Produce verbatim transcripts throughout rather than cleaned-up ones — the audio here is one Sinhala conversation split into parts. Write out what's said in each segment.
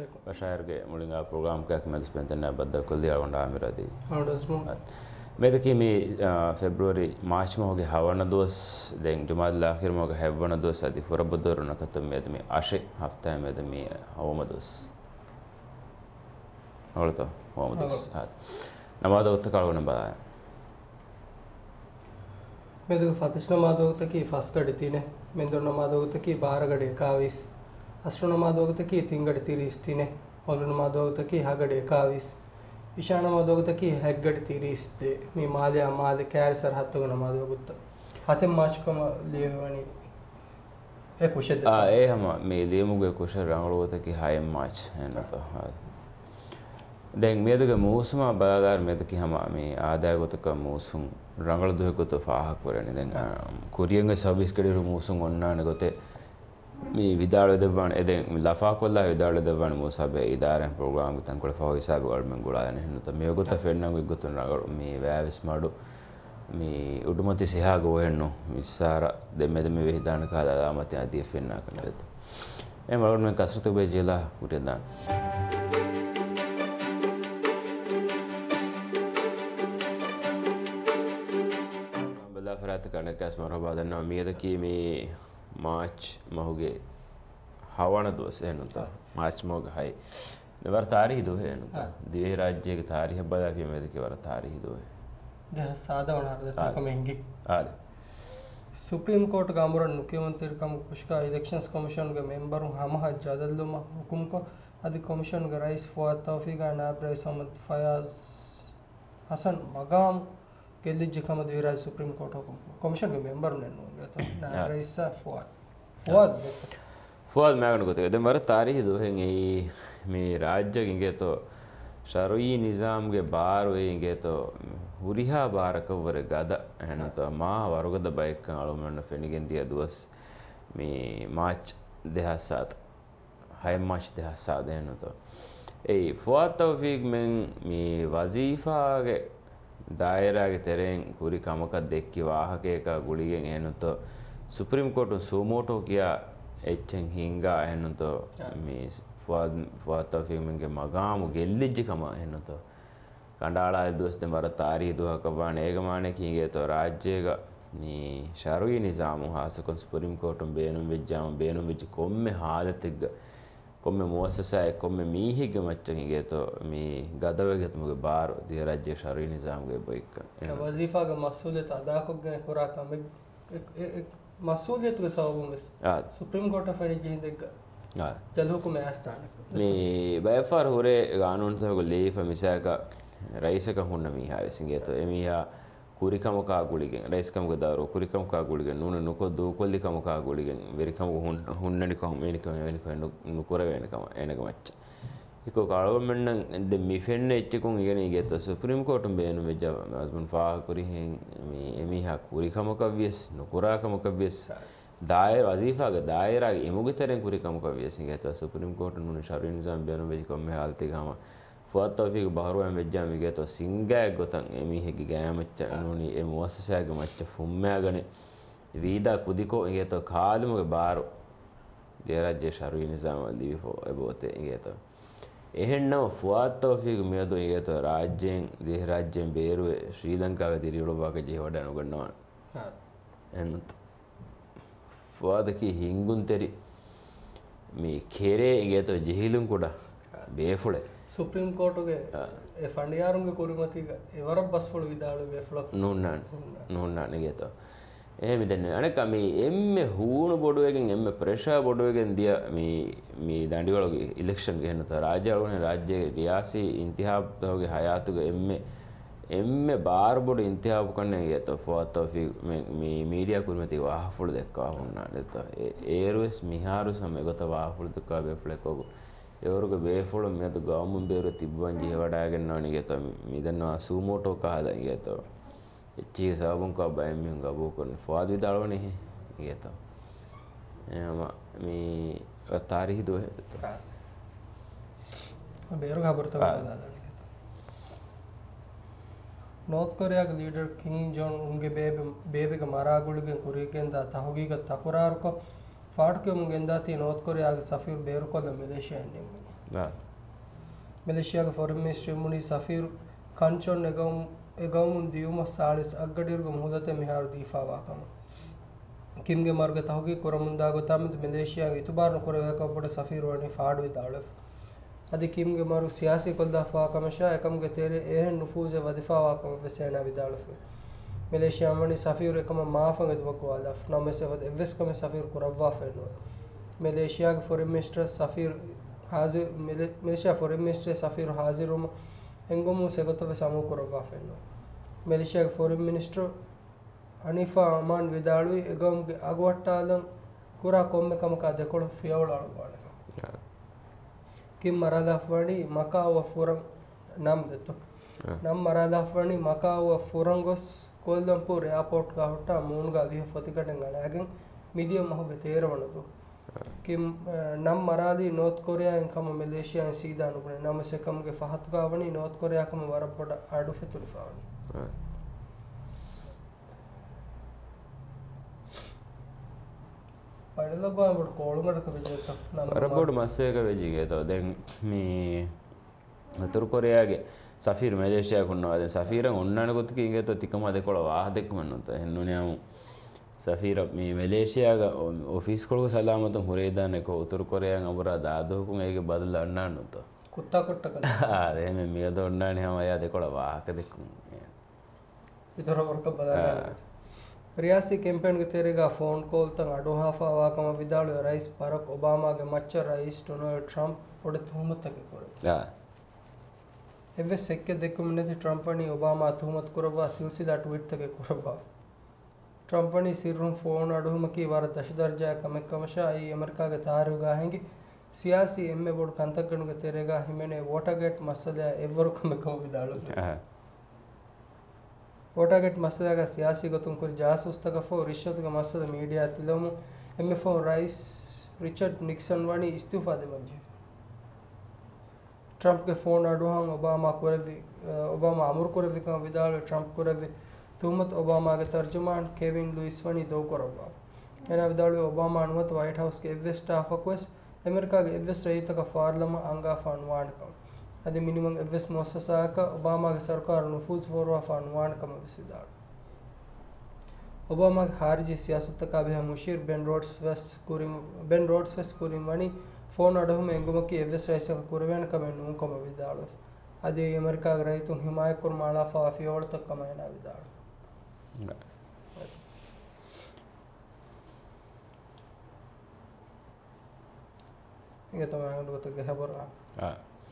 بشاير جي مولينغا بروجرام كاك مدس بنتنا بدأ كل دي أربعة عامر دي ماذا كي مي فبراير مارس ما هو جه هوانا دوس دين جمعة الأخير ما هو جه هوانا دوس أدي فرا بدر نكتب ميد مي عشرة هفتة ميد مي هوا مدوس هولتا هوا مدوس هاد نماذج وتكالو نبأ मेरे को फातिश नमाज होता कि फास्ट कर देती ने मैं दो नमाज होता कि बारह गड़े काविस अश्रु नमाज होता कि तीन गड़े तीरिस थी ने और नमाज होता कि हा गड़े काविस इशान नमाज होता कि हैग गड़े तीरिस दे मैं माले माले कैर सर हाथों का नमाज होता हाथे माच को लिए वानी एक कुछ आ ए हम मेले मुझे कुछ रंग होता कि हाई माच है ना तो हाँ देख मेरे तो मौसम बदलार मेरे तो कि हम मैं आधा को तो कम मौसम रंगल दो को तो फाह करे नहीं देंगे कोरियन के सर्विस के लिए मौसम उन्ना ने कोते मैं विदारे देवान ए दें लाफा को ला विदारे देवान मौसम है इदारे प्रोग्राम के तंग को फाह हिसाब गवर्नमेंट गुड़ा नहीं तो मैं को तो फिर ना कोई को तो रंगल मैं वैस मारो मैं उड़मती से हाँ गो है नो मैं सारा दे में दे में विदान का दादा मत आदि फिर ना कर लेते मैं मारो मैं कसरत को बेचेला पूरे दान करने का स्मरण बाद ना मेरे की में मार्च महोगे हवाना दोस्त है ना मार्च महोगे हाई नवर तारीख दो है ना दिए राज्य की तारीख बड़ा भी मेरे की वाला तारीख दो है यह सादा होना है तो महंगी आले सुप्रीम कोर्ट का अमर मुख्यमंत्री का कुशका इलेक्शंस कमीशन के मेंबर हम जदलुमा हुकुम को अधिक कमीशन का रईस फवाद तौफीक नायब रईस अहमद फयाज हसन मगाम केली जिकामत विराज सुप्रीम कोर्ट हुकुम कमीशन के मेंबर ने होंगे तो नायब रईस फवाद फवाद फवाद मैं कहना कहते हैं मर तारीख दो हैं ये में राज्य किंगे तो शरई निज़ाम के बार हुएंगे तो हुरिहा बार कवर गादा है ना तो माँ वारों का बाइक का आलू में फिनिगन दिया दोस में मार्च देहासात हाई मार्च देहासात है ना तो ए फवाद तौफीक में में वजीफा के दायरा के तेरें पूरी काम का देख के वाह के का गुड़िये है ना तो सुप्रीम कोर्ट सोमोटो किया एचेंग हिंगा है ना तो मैं फवाद फवाद तौफीक में के मगाम गेल्लिज कमा है ना तो कंडाला दोस्त मर तारीख दुआ कबान एक माने किए तो राज्य का नी शरई निज़ाम हासक सुप्रीम कोर्ट बेनु विज्जाम बेनु विज कोम्मे हालत कोम्मे मुअस्ससा कोम्मे मीही के मच्चेंगे तो मी गदवे के तुमके बार दिया राज्य शरई निज़ाम के बैक का वजीफा का मसूलियत अदा को गए पूरा काम एक एक मसूलियत के साथ में सुप्रीम कोर्ट ऑफ इंडिया जिंदगी हाँ चलो को मैं आस्तान मी बैफर हो रहे कानून तो को लीफ मिसा का रईस का हुन मी है सिंगे तो एमिया कुरी कम का गुड़िगे रईस कम का दारो कुरी कम का गुड़िगे नून नुको दो कोली कम का गुड़िगे वेरी कम हुन हुन ने कम मेनी कम मेनी कम नुकोरा वेनी कम एने कम अच्छा इको कालो में न मी फेन ने इच्चे को ये नहीं गया तो सुप्रीम कोर्ट में बेन में जब अज़मन फाह कुरी हैं मी एमिया कुरी कम का व्यस नुकोरा कम का व्यस दायर वजीफा का दायरा इमुगे तरह कुरी कम का व्यस गया तो सुप्रीम कोर्ट नून शरई निज़ाम बेन में कम में हालते गामा फवाद तौफीक बाहर में बेजा में गया तो सिंगा गोतंग एमी है कि गया मच्चा नूनी ए मुअस्ससा के मच्चा फुम्मे गने वीदा कुदी को ये तो खाल में बाहर देरा जे शरई निज़ाम वाली फो बोते ये तो එහෙන් නම ෆුවාද් තෞෆීක් මෙයද ये तो राज्यें देह राज्यें बेरुए श्रीलंका के दिरी उड़वा के जे वडा नुगन्नवा एन ෆුවාද් की हिंगुन तेरी मी खेरे ये तो जहिलुं कुड़ा बेफुले सुप्रीम कोर्ट के ए फंडियारों के कोरिमती का एवर बस फुल विदाल बेफुल नूना नूना नहीं तो එහෙම දැන් අනක මේ එම්මේ හූණු බොඩුවකින් එම්මේ ප්‍රෙෂර් බොඩුවකින් දිය මේ මේ දඬිවලගේ ඉලෙක්ෂන් ගහන තර රාජ්‍යවලනේ රාජ්‍ය රියාසි ඉන්තිහාබ් තෝගේ හයාතුගේ එම්මේ එම්මේ බාර බොඩු ඉන්තිහාබ් කන්නේ යත ෆවාද් තෞෆීක් මේ මේ මීඩියා කුරුමති වාහෆුල් දෙක්කා වුණා දෙත ඒරුස් මිහාරු සමය ගත වාහෆුල් දෙක්කා බෙෆ්ලෙකෝ ඒවරුගේ බේෆුල් මෙත ගවමුන් බේරු තිබ්බන් ජී වඩාගෙන නෝනි යත මිදන්නවා සූමෝටෝ කහලා යත चीज़ साबुन का बाय में उनका वो करने फ़वाद भी दालो नहीं ये तो हम मी तारीख दो है तो बेरो खबर तो बता दो नॉर्थ कोरिया के लीडर किंग जोंग उनके बेबे बेबे का मारा गुड़ के कुरी के अंदर था हकीकत तकुरार को फाड़ के उनके अंदर थी नॉर्थ कोरिया के सफ़ीर बेरो को मलेशिया ने ಮಲೇಷಿಯಾಗೆ ಫಾರಿನ್ ಮಿನಿಸ್ಟ್ರಿ ಮುನಿ ಸಫೀರ್ ಕಂಚೊನ್ ಎಗಮ್ ಎಗಮ್ ದಿಯುಮ ಸಾಳಿಸ್ ಅಗ್ಗಡಿರ್ಗ ಮುಹದತೆ ಮಿಹಾರು ದೀಫಾವಾಕಮ ಕಿಮ್ಗೆ ಮಾರ್ಗ ತಹಗಿ ಕೊರ ಮುಂದಾಗೋ ತಾಮಿದ್ ಮಲೇಷಿಯಾಗೆ ಇತುಬಾರ್ನ ಕೊರವೇಕಂಪುಡ ಸಫೀರ್ ವಣಿ ಫಾಡುವಿ ದಾಳಫ್ ಅದಿ ಕಿಮ್ಗೆ ಮಾರು ಸಿಯಾಸಿ ಕೊಲ್ದಾಫಾಕಮಶ ಎಕಮ್ಗೆ ತೇರೆ ಏಹನ್ ನುಫೂಜೆ ವದಿಫಾವಾಕಮ ವೆಸೇನಾ ವಿದಾಳಫ್ ಮಲೇಷಿಯಾ ಮಣಿ ಸಫೀರ್ ಎಕಮ ಮಾಫಂಗ ದುಮಕು ಅಲಫ್ ನಮೆಸೆ ವದ ಎವ್ವೆಸ್ ಕಮೆ ಸಫೀರ್ ಕೊರವ್ವಾ ಫೆನೋ ಮಲೇಷಿಯಾಗೆ ಫಾರಿನ್ ಮಿನಿಸ್ಟರ್ ಸಫೀರ್ ಹಾಜಿರ್ ಮಲೇಷಿಯಾ ಫಾರಿನ್ ಮಿನಿಸ್ಟರ್ ಸಫೀರ್ ಹಾಜಿರುಮ ಎಂಗೊಮ್ಮು ಸೆಗೊತ್ತವೆ ಸಮೂ ಕೊರವ್ವಾ ಫೆನೋ ಮಲೇಷಿಯಾಗೆ ಫಾರಿನ್ ಮಿನಿಸ್ಟರ್ ಅನಿಫಾ ಅಮಾನ್ ವಿದಾಳುವಿ ಎಗಮ್ಗೆ ಅಗವಟ್ಟಾಲಂ ಕುರಾ ಕೊಮ್ಮೆ ಕಮಕ ದೆಕೊಳು ಫಿಯವಳಾಳು ಬಾಳೆ ಕಿಮ್ ಮರಾದಾಫ್ವಾಣಿ ಮಕಾವ ಫುರಂ ನಮ್ ದೆತ್ತು ನಮ್ ಮರಾದಾಫ್ವಾಣಿ ಮಕಾವ ಫುರಂಗೊಸ್ ಕೋಲ್ದಂಪುರ್ ಏರ್ಪೋರ್ಟ್ ಗಾ ಹುಟ್ಟ ಮೂನ್ಗಾ ವಿಹ ಫೊತಿಕಟೆಂ ಗಳಾಗೆಂ ಮಿದಿಯ ಮಹುಗೆ ತೇರವಣದು ಕಿಮ್ ನಮ್ ಮರಾದಿ ನಾರ್ತ್ ಕೊರಿಯಾ ಎಂಕಮ ಮಲೇಷಿಯಾ ಸೀದಾ ನುಬನೆ ನಮ ಸೆಕಮ್ಗೆ ಫಹತ್ ಗಾವಣಿ ನಾರ್ತ್ ಕೊರಿಯಾ ಕಮ ವರಪಡ ಆಡು ಫೆತುರಿ ಫಾವಣಿ ರಬೋಡ್ ಮಸ್ಸೇಗ ವೆಜಿಗೆ ತೋ ದೆನ್ ಮೀ ತುರ್ ಕೊರಿಯಾಗೆ ಸಫೀರ್ ಮಲೇಷಿಯಾ ಕುನ್ನೋ ಅದೆ ಸಫೀರ ಉಣ್ಣಾನ ಗೊತ್ತಿಗೆ ಹಿಂಗೆ ತೋ ತಿಕ್ಕಮ ಅದೆ ಕೊಳ ವಾಹದೆಕ್ ಮಣ್ಣುತ್ತ ಹೆಣ್ಣು ನ್ಯಾವು ಸಫೀರ ಮೀ ಮಲೇಷಿಯಾಗ ಆಫೀಸ್ಗಳು ಸಲಾಮತು ಹುರೇದಾನೆ ಕೋ ತುರ್ ಕೊರಿಯಾ ಅವರ ದಾದೋಕು ಹೇಗೆ ಬದಲ ಅಣ್ಣಾನುತ್ತ ಕುತ್ತಾ ಕೊಟ್ಟ ಅದೇ ಮೇ ಮಿಯದ ಉಣ್ಣಾನೆ ಹಮ ಅದೆ ಕೊಳ ವಾಹಕದೆಕ್ ಇದರ ವರ್ಕ ಬದಲ रियासी कैंपेन के तेरेगा फोन कॉल तंग अडोहाफा वाकम विदाಳು ರೈಸ್ ಬರಾಕ್ ಒಬಾಮಾಗೆ ಮಚ್ಚ ರೈಸ್ ಡೊನಾಲ್ಡ್ ಟ್ರಂಪ್ ಒಡೆ ತುಹುಮತಕ್ಕೆ ಕೊರೆ ಯಾ ಎವ್ವೆ ಸೆಕ್ಕೆ ದೆಕ್ಕುಮನೆದಿ ಟ್ರಂಪ್ ವನಿ ಒಬಾಮಾ ತುಹುಮತ್ ಕೊರವಾ ಸಿಲ್ಸಿಲಾ ಟ್ವೀಟ್ ತಗೆ ಕೊರವಾ ಟ್ರಂಪ್ ವನಿ ಸಿರ್ರುಂ ಫೋನ್ ಅಡುಹುಮಕಿ ವಾರ ದಶ ದರ್ಜಾ ಕಮೆ ಕಮಶ ಈ ಅಮೆರಿಕಾಗೆ ತಾರುಗಾ ಹೆಂಗಿ ಸಿಯಾಸಿ ಎಮ್ಮೆ ಬೋರ್ಡ್ ಕಂತಕ್ಕಣುಗೆ ತೆರೆಗಾ ಹಿಮೆನೆ ವೋಟಗೇಟ್ ಮಸಲೆ ಎವ್ವರು ಕಮೆ ಕಮ ವಿದಾಳು वोटागेट मसदागा सियासी गतुम कुर जासूस तगफो रिश्वत का मसद मीडिया तिलमु एमएफओ राइस रिचर्ड निक्सन वाणी इस्तीफा दे मंजे ट्रंप के फोन अडुहंग ओबामा कोरवी ओबामा अमर कोरवी का विदाल ट्रंप कोरवी तुमत ओबामा के तर्जुमान केविन लुइस वाणी दो कोरवा एना विदाल ओबामा अनुमत व्हाइट हाउस के एवरेस्ट स्टाफ अक्वेस अमेरिका के एवरेस्ट रहित का पार्लियामेंट अंगा फनवान का अदे मिनिमम एवरेस्ट मुअस्ससा का ओबामा के सरकार नफूज फोरवा फनवान का मविसिदाल ओबामा के खारिजी सियासत का भी मुशीर बेन रोड्स वेस्ट कुरिम बेन रोड्स वेस्ट कुरिम वाणी फोन अडहु में एंगुमकी एवरेस्ट रहित का कुरवेन का मेनू का मविदाल अदे अमेरिका के रहित हिमाय कुर माला फाफी और तक कमायना विदाल ये तो मैं तो के खबर आ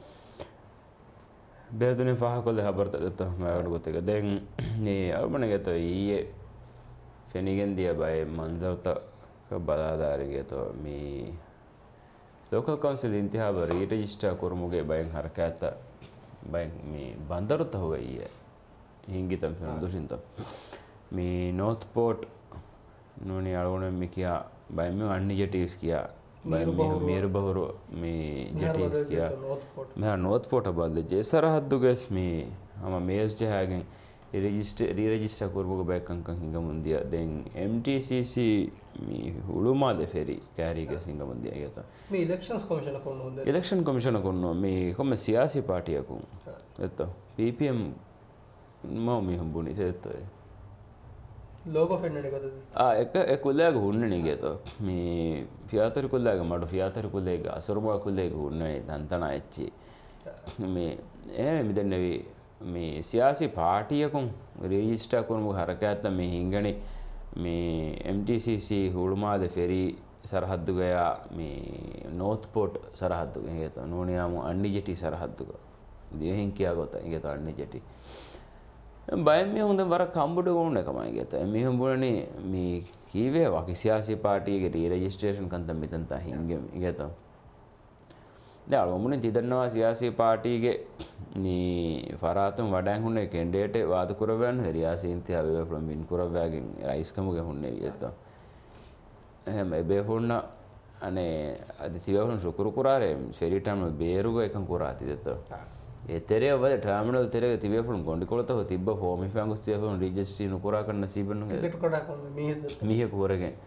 ಬೇರೆ ದಿನ ಫಾಹ ಕೊಲ್ಲೆ ಹಬರ್ತದೆ ಮಾಗಡ ಗೊತ್ತಿಗೆ ದೆನ್ ನೀ ಅರ್ಬಣಗೆ ತೋ ಈ ಫೆನಿಗೆಂದಿಯ ಬೈ ಮಂಜರ್ತ ಬದಾದಾರಿಗೆ ತೋ ಮೀ ಲೋಕಲ್ ಕೌನ್ಸಿಲ್ ಇಂತಿಹಾಬ ರೀ ರಿಜಿಸ್ಟರ್ ಕುರ್ಮುಗೆ ಬೈನ್ ಹರಕಾತ ಬೈನ್ ಮೀ ಬಂದರುತ್ತ ಹೋಗ ಈ ಹಿಂಗಿ ತಂ ಫೆನ ದುಶಿಂತ ಮೀ ನಾರ್ತ್ ಪೋರ್ಟ್ ನೋನಿ ಅಳವಣ ಮಿಕಿಯಾ ಬೈ ಮೀ ಅಣ್ಣಿ ಜೆಟೀಸ್ ಕಿಯಾ मेर बहुर मी जटीस किया मैं नॉर्थ पोर्ट बदले जे सरहद गैस मी हम मेज जे हागे रिजिस्टर री रजिस्टर करबो बैक कंक हिंग मुंदिया देन एमटीसीसी मी हुळुमाले फेरी क्यारी के सिंग मुंदिया गता मी इलेक्शंस कमिशन कोन होंदे इलेक्शन कमिशन कोन मी कोम सियासी पार्टी को एतो पीपीएम मो मी हम बुनी सेतो लोगो फेंडने का आ एक एक कुल्लाग हुन्ने गेतो मी फियातर कुल्लाग माडो फियातर कुल्लेग असुरमा कुल्लेग हुन्ने दंतना एच्ची मी ए मिदन्नेवी मी सियासी पार्टीयकु रिजिस्टर कुर्मु हरकत मी हिंगणी मी एमटीसीसी हुळमाद फेरी सरहद्दु गया मी नॉर्थ पोर्ट सरहद्दु गेतो नोनियामु अन्नी जेटी सरहद्दु दिय हिंकिया गोता गेतो अन्नी जेटी බයම හොඳ වර කම්බුඩ ගොන්න එකමයි ගත මෙහම බුණනේ මේ කීවේ වාකි සියාසි පාටියගේ రీ රෙජිස්ට්‍රේෂන් කන්තම් මෙතන්තා හින්ගෙ ගත දැන් ඔමුනේ තිදන්නවා සියාසි පාටියගේ මේ ෆරාතුම් වඩන් හුන්නේ කැන්ඩිඩේට් වාද කරවන්න රියාසි ඉන්තියා වේ ෆ්‍රොම් වින් කරවෑගෙන් රයිස් කමුගේ හුන්නේ ගත එහෙම බේ හුන්න අනේ අද තියවුන් සුකුරු කුරාරේ ෆෙරිටම් බේරුග එකන් කුරාති දත ඒ තෙරේ වල ටර්මිනල් තෙරේ තිබේ ෆුන් කොණ්ඩි කොලත හො තිබ්බ ෆෝම් ඉෆංගස් තිය ෆෝම් රෙජිස්ට්‍රි නුකුරා කරන සීබන් නුගේ ටිකට් කොඩා කොන් මීහෙ මීහෙ කුරගෙන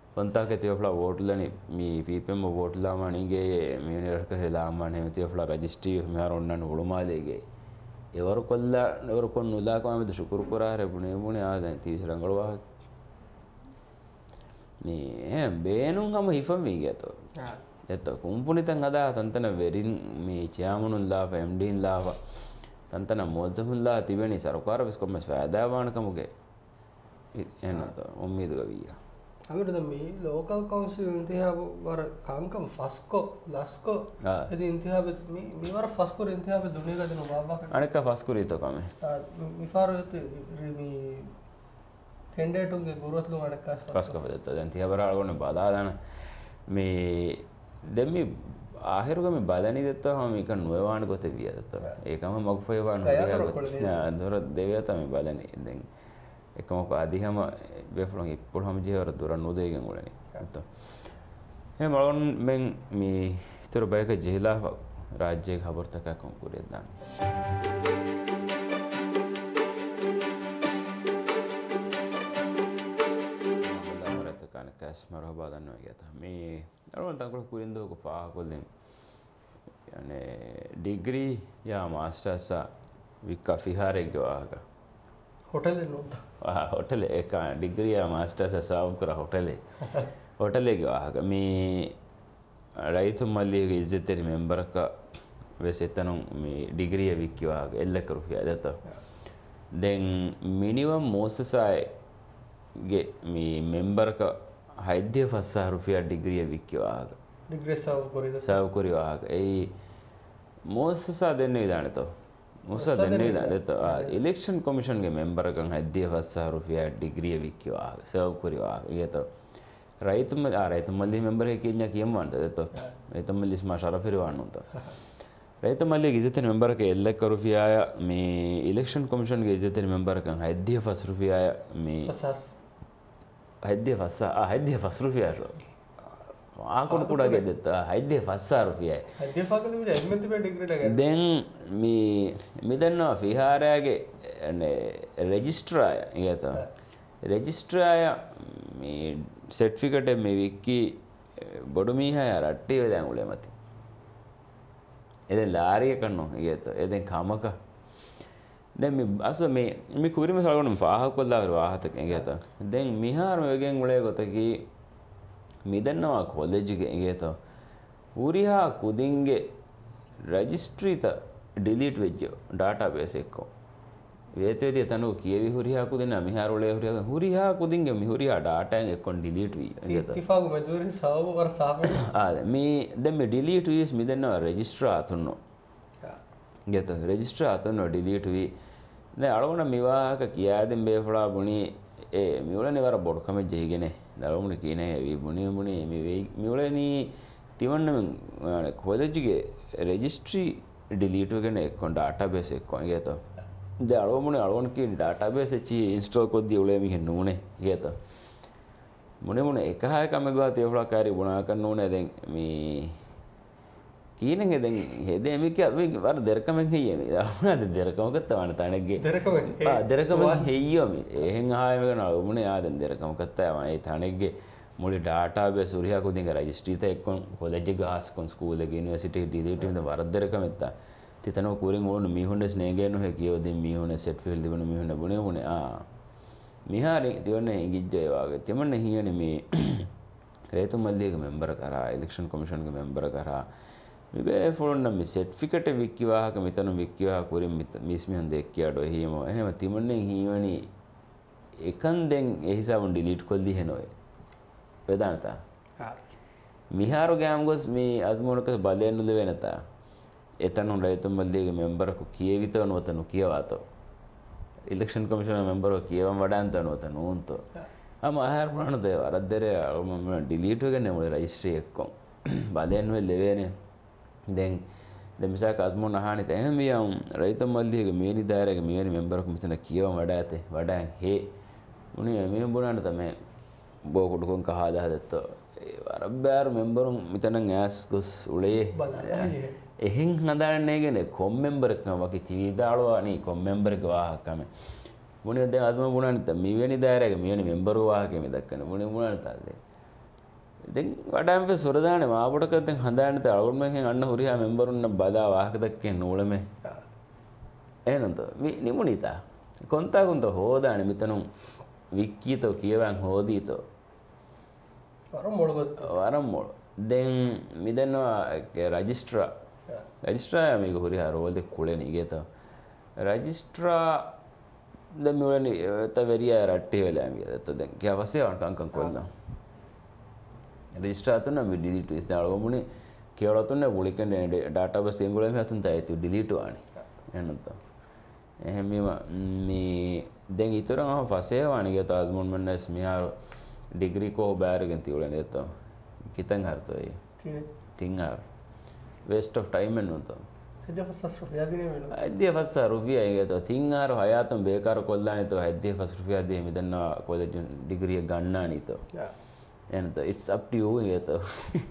Pantake tiofla votlani mi pipem votlama ninge mi nerka helama ne tiofla registry me aronnan ulumaalege evaru kolla evaru kon nulaka me shukuru kurare bune bune adan tisrangalwa ni em beenun hama hifam mi geto eto kumpunitan ada tantana verin mi chairmanun la M D la tantana mozzamun la tibeni sarukara vis kommes faadawan kamuge එනත උම්මීද ගවියා අමරද මේ ලෝකල් කවුන්සිල් ඉන්තිහාබ වර කාංකම් ෆස්කෝ ලස්කෝ එදි ඉන්තිහාබ මේ මේවර ෆස්කෝ ඉන්තිහාබ දුනේ ගදන බාබා අනෙක ෆස්කෝ රීතෝ කම මිෆාරොත් මේ කෙන්ඩේටුගේ ගුරුවත්ලු අනෙක ෆස්කෝ බදත දැන් තියබර අලගොන බදා දාන මේ දැන් මේ ආහිරුගම බලනි දෙත්තා හම මේක නුවවාන ගොත විය දත්තා ඒකම මග්ෆයවාන දොර දෙවිය තමයි බලනි දැන් එකමක අධිහම බෙෆලොන් ඉප්පුල් හම ජීවර දුරන් උදේගෙන් උලනේ අතෝ එහෙම මලොන් මෙන් මේ ඉතර බයක ජීලා රාජ්‍යයේ ખબરතක කොන්කුරේ දාන මමදවරත කන කැස් මරහබා දන්නවා කියත මේ අරවන් තංගල කුරින්දෝ කොෆා කොල්ලෙන් යන්නේ ඩිග්‍රී යා මාස්ටර්ස් වික්කා ෆිහාරේ ගවාක होटल नोट होटल एक डिग्री मास्टर्स साव करा होटल होटल वाहक मी रईतु मल्ली इज्जतेरी मेंबर का वैसे तनु मी डिग्री विक्की वाहक एल्लक रुपया देता देन मिनिमम मोससाय गे मी मेंबर का हैद्य फस्सा रुपया डिग्री विक्की वाहक डिग्री साव करी साव करी वाहक ए मोससा देने विधान तो मुसा देने देता इलेक्शन कमीशन के मेंबर का हैद्य फस्सा रुपया डिग्री विक्की वाहक सर्व करी वाहक ये तो रईतु मल्ली आ रईतु मल्ली मेंबर है कि न्याक यम वांटा देता रईतु मल्ली स्मा शरफिर वाणु तो रईतु मल्ली इज्जतेरी मेंबर के एल्लक रुपया मी इलेक्शन कमीशन के इज्जतेरी मेंबर का हैद्य फस रुपया मी हैद्य फस्सा आ हैद्य फस रुपया ආකුණු කුඩාගේ දෙත්ත හයිද්‍ය ෆස්සා රුපියයි හයිද්‍ය ෆාකල මිද එම්එන්ති පේ ඩිග්‍රීට ගන්න දැන් මේ මිදන්නවා ෆිහාරයාගේ නේ රෙජිස්ට්‍රාය ඊයත රෙජිස්ට්‍රාය මේ සර්ටිෆිකේට් මේ වික්කි බොඩු මීහා රට්ටි වෙදන් උලේ මත එදෙන් ලාරිය කන්නෝ ඊයත එදෙන් කමක දැන් මේ අස මේ මේ කුරිම සලගොන ෆාහක් කොල්ලා වාහතක ඊයත දැන් මිහාර වෙගෙන් උලේ ගොතකි මිදන්නවා කොලෙජ්ගේ ඒත ඌරිහා කුදින්ගේ රෙජිස්ට්‍රීත ඩිලීට් වෙජ්ජෝ ඩාටාබේස් එක්කෝ වේතේදී තනු කියවි හුරිහා කුදින මිහාරෝලේ හුරිහා හුරිහා කුදින්ගේ මිහුරිහා ඩාටා එකෙන් ඩිලීට් වී ඒත ඉතිෆාගු මජූරි සාව වර සාෆේ ආ මේ දැන් මේ ඩිලීට් වීස් මිදන්නවා රෙජිස්ට්‍රා අතුන්නෝ ඒත රෙජිස්ට්‍රා අතුන්නෝ ඩිලීට් වී දැන් අලවන මිවාහක කියාදෙන් බේෆලා බුණි ඒ මිවලනේ වර බොඩ කම ජෙයිගනේ දරුමුණ කීනේ වී බුණි බුණි මේ මිවලනේ තිවන්න කොලෙජ්ගේ රෙජිස්ට්‍රි ඩිලීට් වෙගෙන එක්කොන් ඩාටාබේස් එක්කොන් ගේත දැන් අලවමුණ අලවන කී ඩාටාබේස් එචි ඉන්ස්ටෝල් කොද්දී උලේ මිහෙන් නුනේ ගේත මුනේ මුනේ එක හය කම ගා තියෆලා කාරි බුණා කරන්න ඕනේ දැන් මේ කීනෙන් දැන් හෙදේ මික අපි වර දෙරකමෙන් හෙයියේ මේ දරුණාද දෙරකමක තවන තනගේ දෙරකමෙන් ආ දෙරකමෙන් හෙයියෝ මේ එහෙන් ආයෙම කරනවා මුනේ ආ දැන් දෙරකමක තවන ඒ තනගේ මුලි ඩාටාබේස් උරියා කුදින් රෙජිස්ට්‍රි ත එක්කොන් කොලෙජ් එක ගාස් කොන් ස්කූල් එක යුනිවර්සිටි ඩිලීට් වෙන වර දෙරකමෙත්ත තිතනෝ කුරින් ඕන මිහුන්ස් නේගේනු හෙ කියෝ දෙන් මිහුන සෙට් ෆීල්ඩ් දිවන මිහුන බුනේ මුනේ ආ මිහාරි දිවන්නේ ඉංගිජ්ජේ වාගේ තිමන්න හියනේ මේ රේතු මල්ලියගේ මෙම්බර් කරා ඉලෙක්ෂන් කමිෂන් ගේ මෙම්බර් කරා මේ ෆෝන් නම් සර්ටිෆිකේට් වික්කි වාහක මෙතන වික්කි වාහ කුරින් මිස් මිහන් දෙක්කියඩෝ එහෙම එහෙම තිමන්නේ හියවනි එකන් දැන් ඒ හිසාවන් ඩිලීට් කොල්ලි හෙනොය වෙදානතා මිහාරු ගෑම් ගොස් මේ අස්මෝනක බලයෙන් නුද වෙනතා එතන රේතු මල්ලියගේ මෙම්බර් කු කියවිතන වතනු කියවාතෝ ඉලෙක්ෂන් කමිෂන් මෙම්බර් කියවම් වඩාන්තන වතනු උන්තෝ අම ආහාර ප්‍රාණ දේ වරද්දරේ මම ඩිලීට් වෙගන්නේ මොලේ රෙජිස්ට්‍රි එක්කොන් බලයෙන් වෙලෙවේනේ දැන් දැන් මිසක අස්මෝන අහන්නේ තැහෙම මියම් රයිත මල්ලියගේ මේනි දායරගේ මේනි මෙම්බර් කු මෙතන කියවම් වඩාතේ වඩාන් හේ මුනේ මේ බොනන්න තමයි බෝකුඩු කොන් කහදා හදත්තෝ ඒ වරබ්බාර මෙම්බරුන් මෙතන ඇස් ගොස් උලේ එහෙන් හදාන්නේගෙන කොම් මෙම්බර් එකම වගේ තිවි දාලවා නේ කොම් මෙම්බර් එක වාහකම මුනේ දැන් අස්ම බුණන්න තම මෙවැනි දායරගේ මෙවැනි මෙම්බර් වාහකෙ මෙදක්කන මුනේ මුණන්න තාද ඉතින් වඩාම පෙ සොරදානේ මාපොටක දැන් හඳානත අලුත්මෙන් අන්න හුරියා මෙම්බරුන්න බදා වාහක දක්කේ නූලමේ ಏನಂತ ನಿಮುಣಿತ ಕೊಂತಾಗುಂತ ಹೋದಾಣೆ ಮಿತನು ವಿಕ್ಕೀತೋ ಕಿಯವಾಂಗ್ ಹೋದೀತೋ ವರಮ್ಮೋಳು ವರಮ್ಮೋಳು ದೆನ್ ಮಿದನ್ನು ರಜಿಸ್ಟ್ರಾ ರಜಿಸ್ಟ್ರಾ ಮೀಗ ಹುರಿ ಹಾರೋಲ್ದೆ ಕುಳೆ ನಿಗೇತ ರಜಿಸ್ಟ್ರಾ ದ ಮಿಳನಿ ತ ವೆರಿಯ ರಟ್ಟಿ ವೆಲೆ ಆಮಿ ತ ದೆನ್ ಕ್ಯಾ ವಸೆ ಅಂಕ ಅಂಕ ಕೊಲ್ಲ ರಜಿಸ್ಟ್ರಾ ತುನ ಮಿ ಡಿಲೀಟ್ ಇಸ್ ದಾಳೋ ಮುನಿ ಕೇಳೋ ತುನ ಉಳಿಕಂಡೆ ಡಾಟಾಬೇಸ್ ಎಂಗುಳೆ ಮೆ ಅತುನ್ ತಾಯ್ತು ಡಿಲೀಟ್ ವಾಣಿ ಏನಂತ එහෙම මේ දැන් ඊතරම් අහ ෆසේ වණිගේ තාස්මුන් මන්නස් මියාර ඩිග්‍රී කෝ බෑරගෙන් තියුලනේ එතෝ කිතන් හර්තෝයි තින් හර් waste of time එන්නතෝ හදිය ෆස් රුපියා දිනේ වෙනවා හදිය ෆස් රුපියා ඒකතෝ තින් හර් හයාතම් බේකාර කොල්ලානේ තෝ හදිය ෆස් රුපියා දී මිදන්නා කොලෙජ් ඩිග්‍රී ගන්නානීතෝ එනතෝ it's up to you ඒකතෝ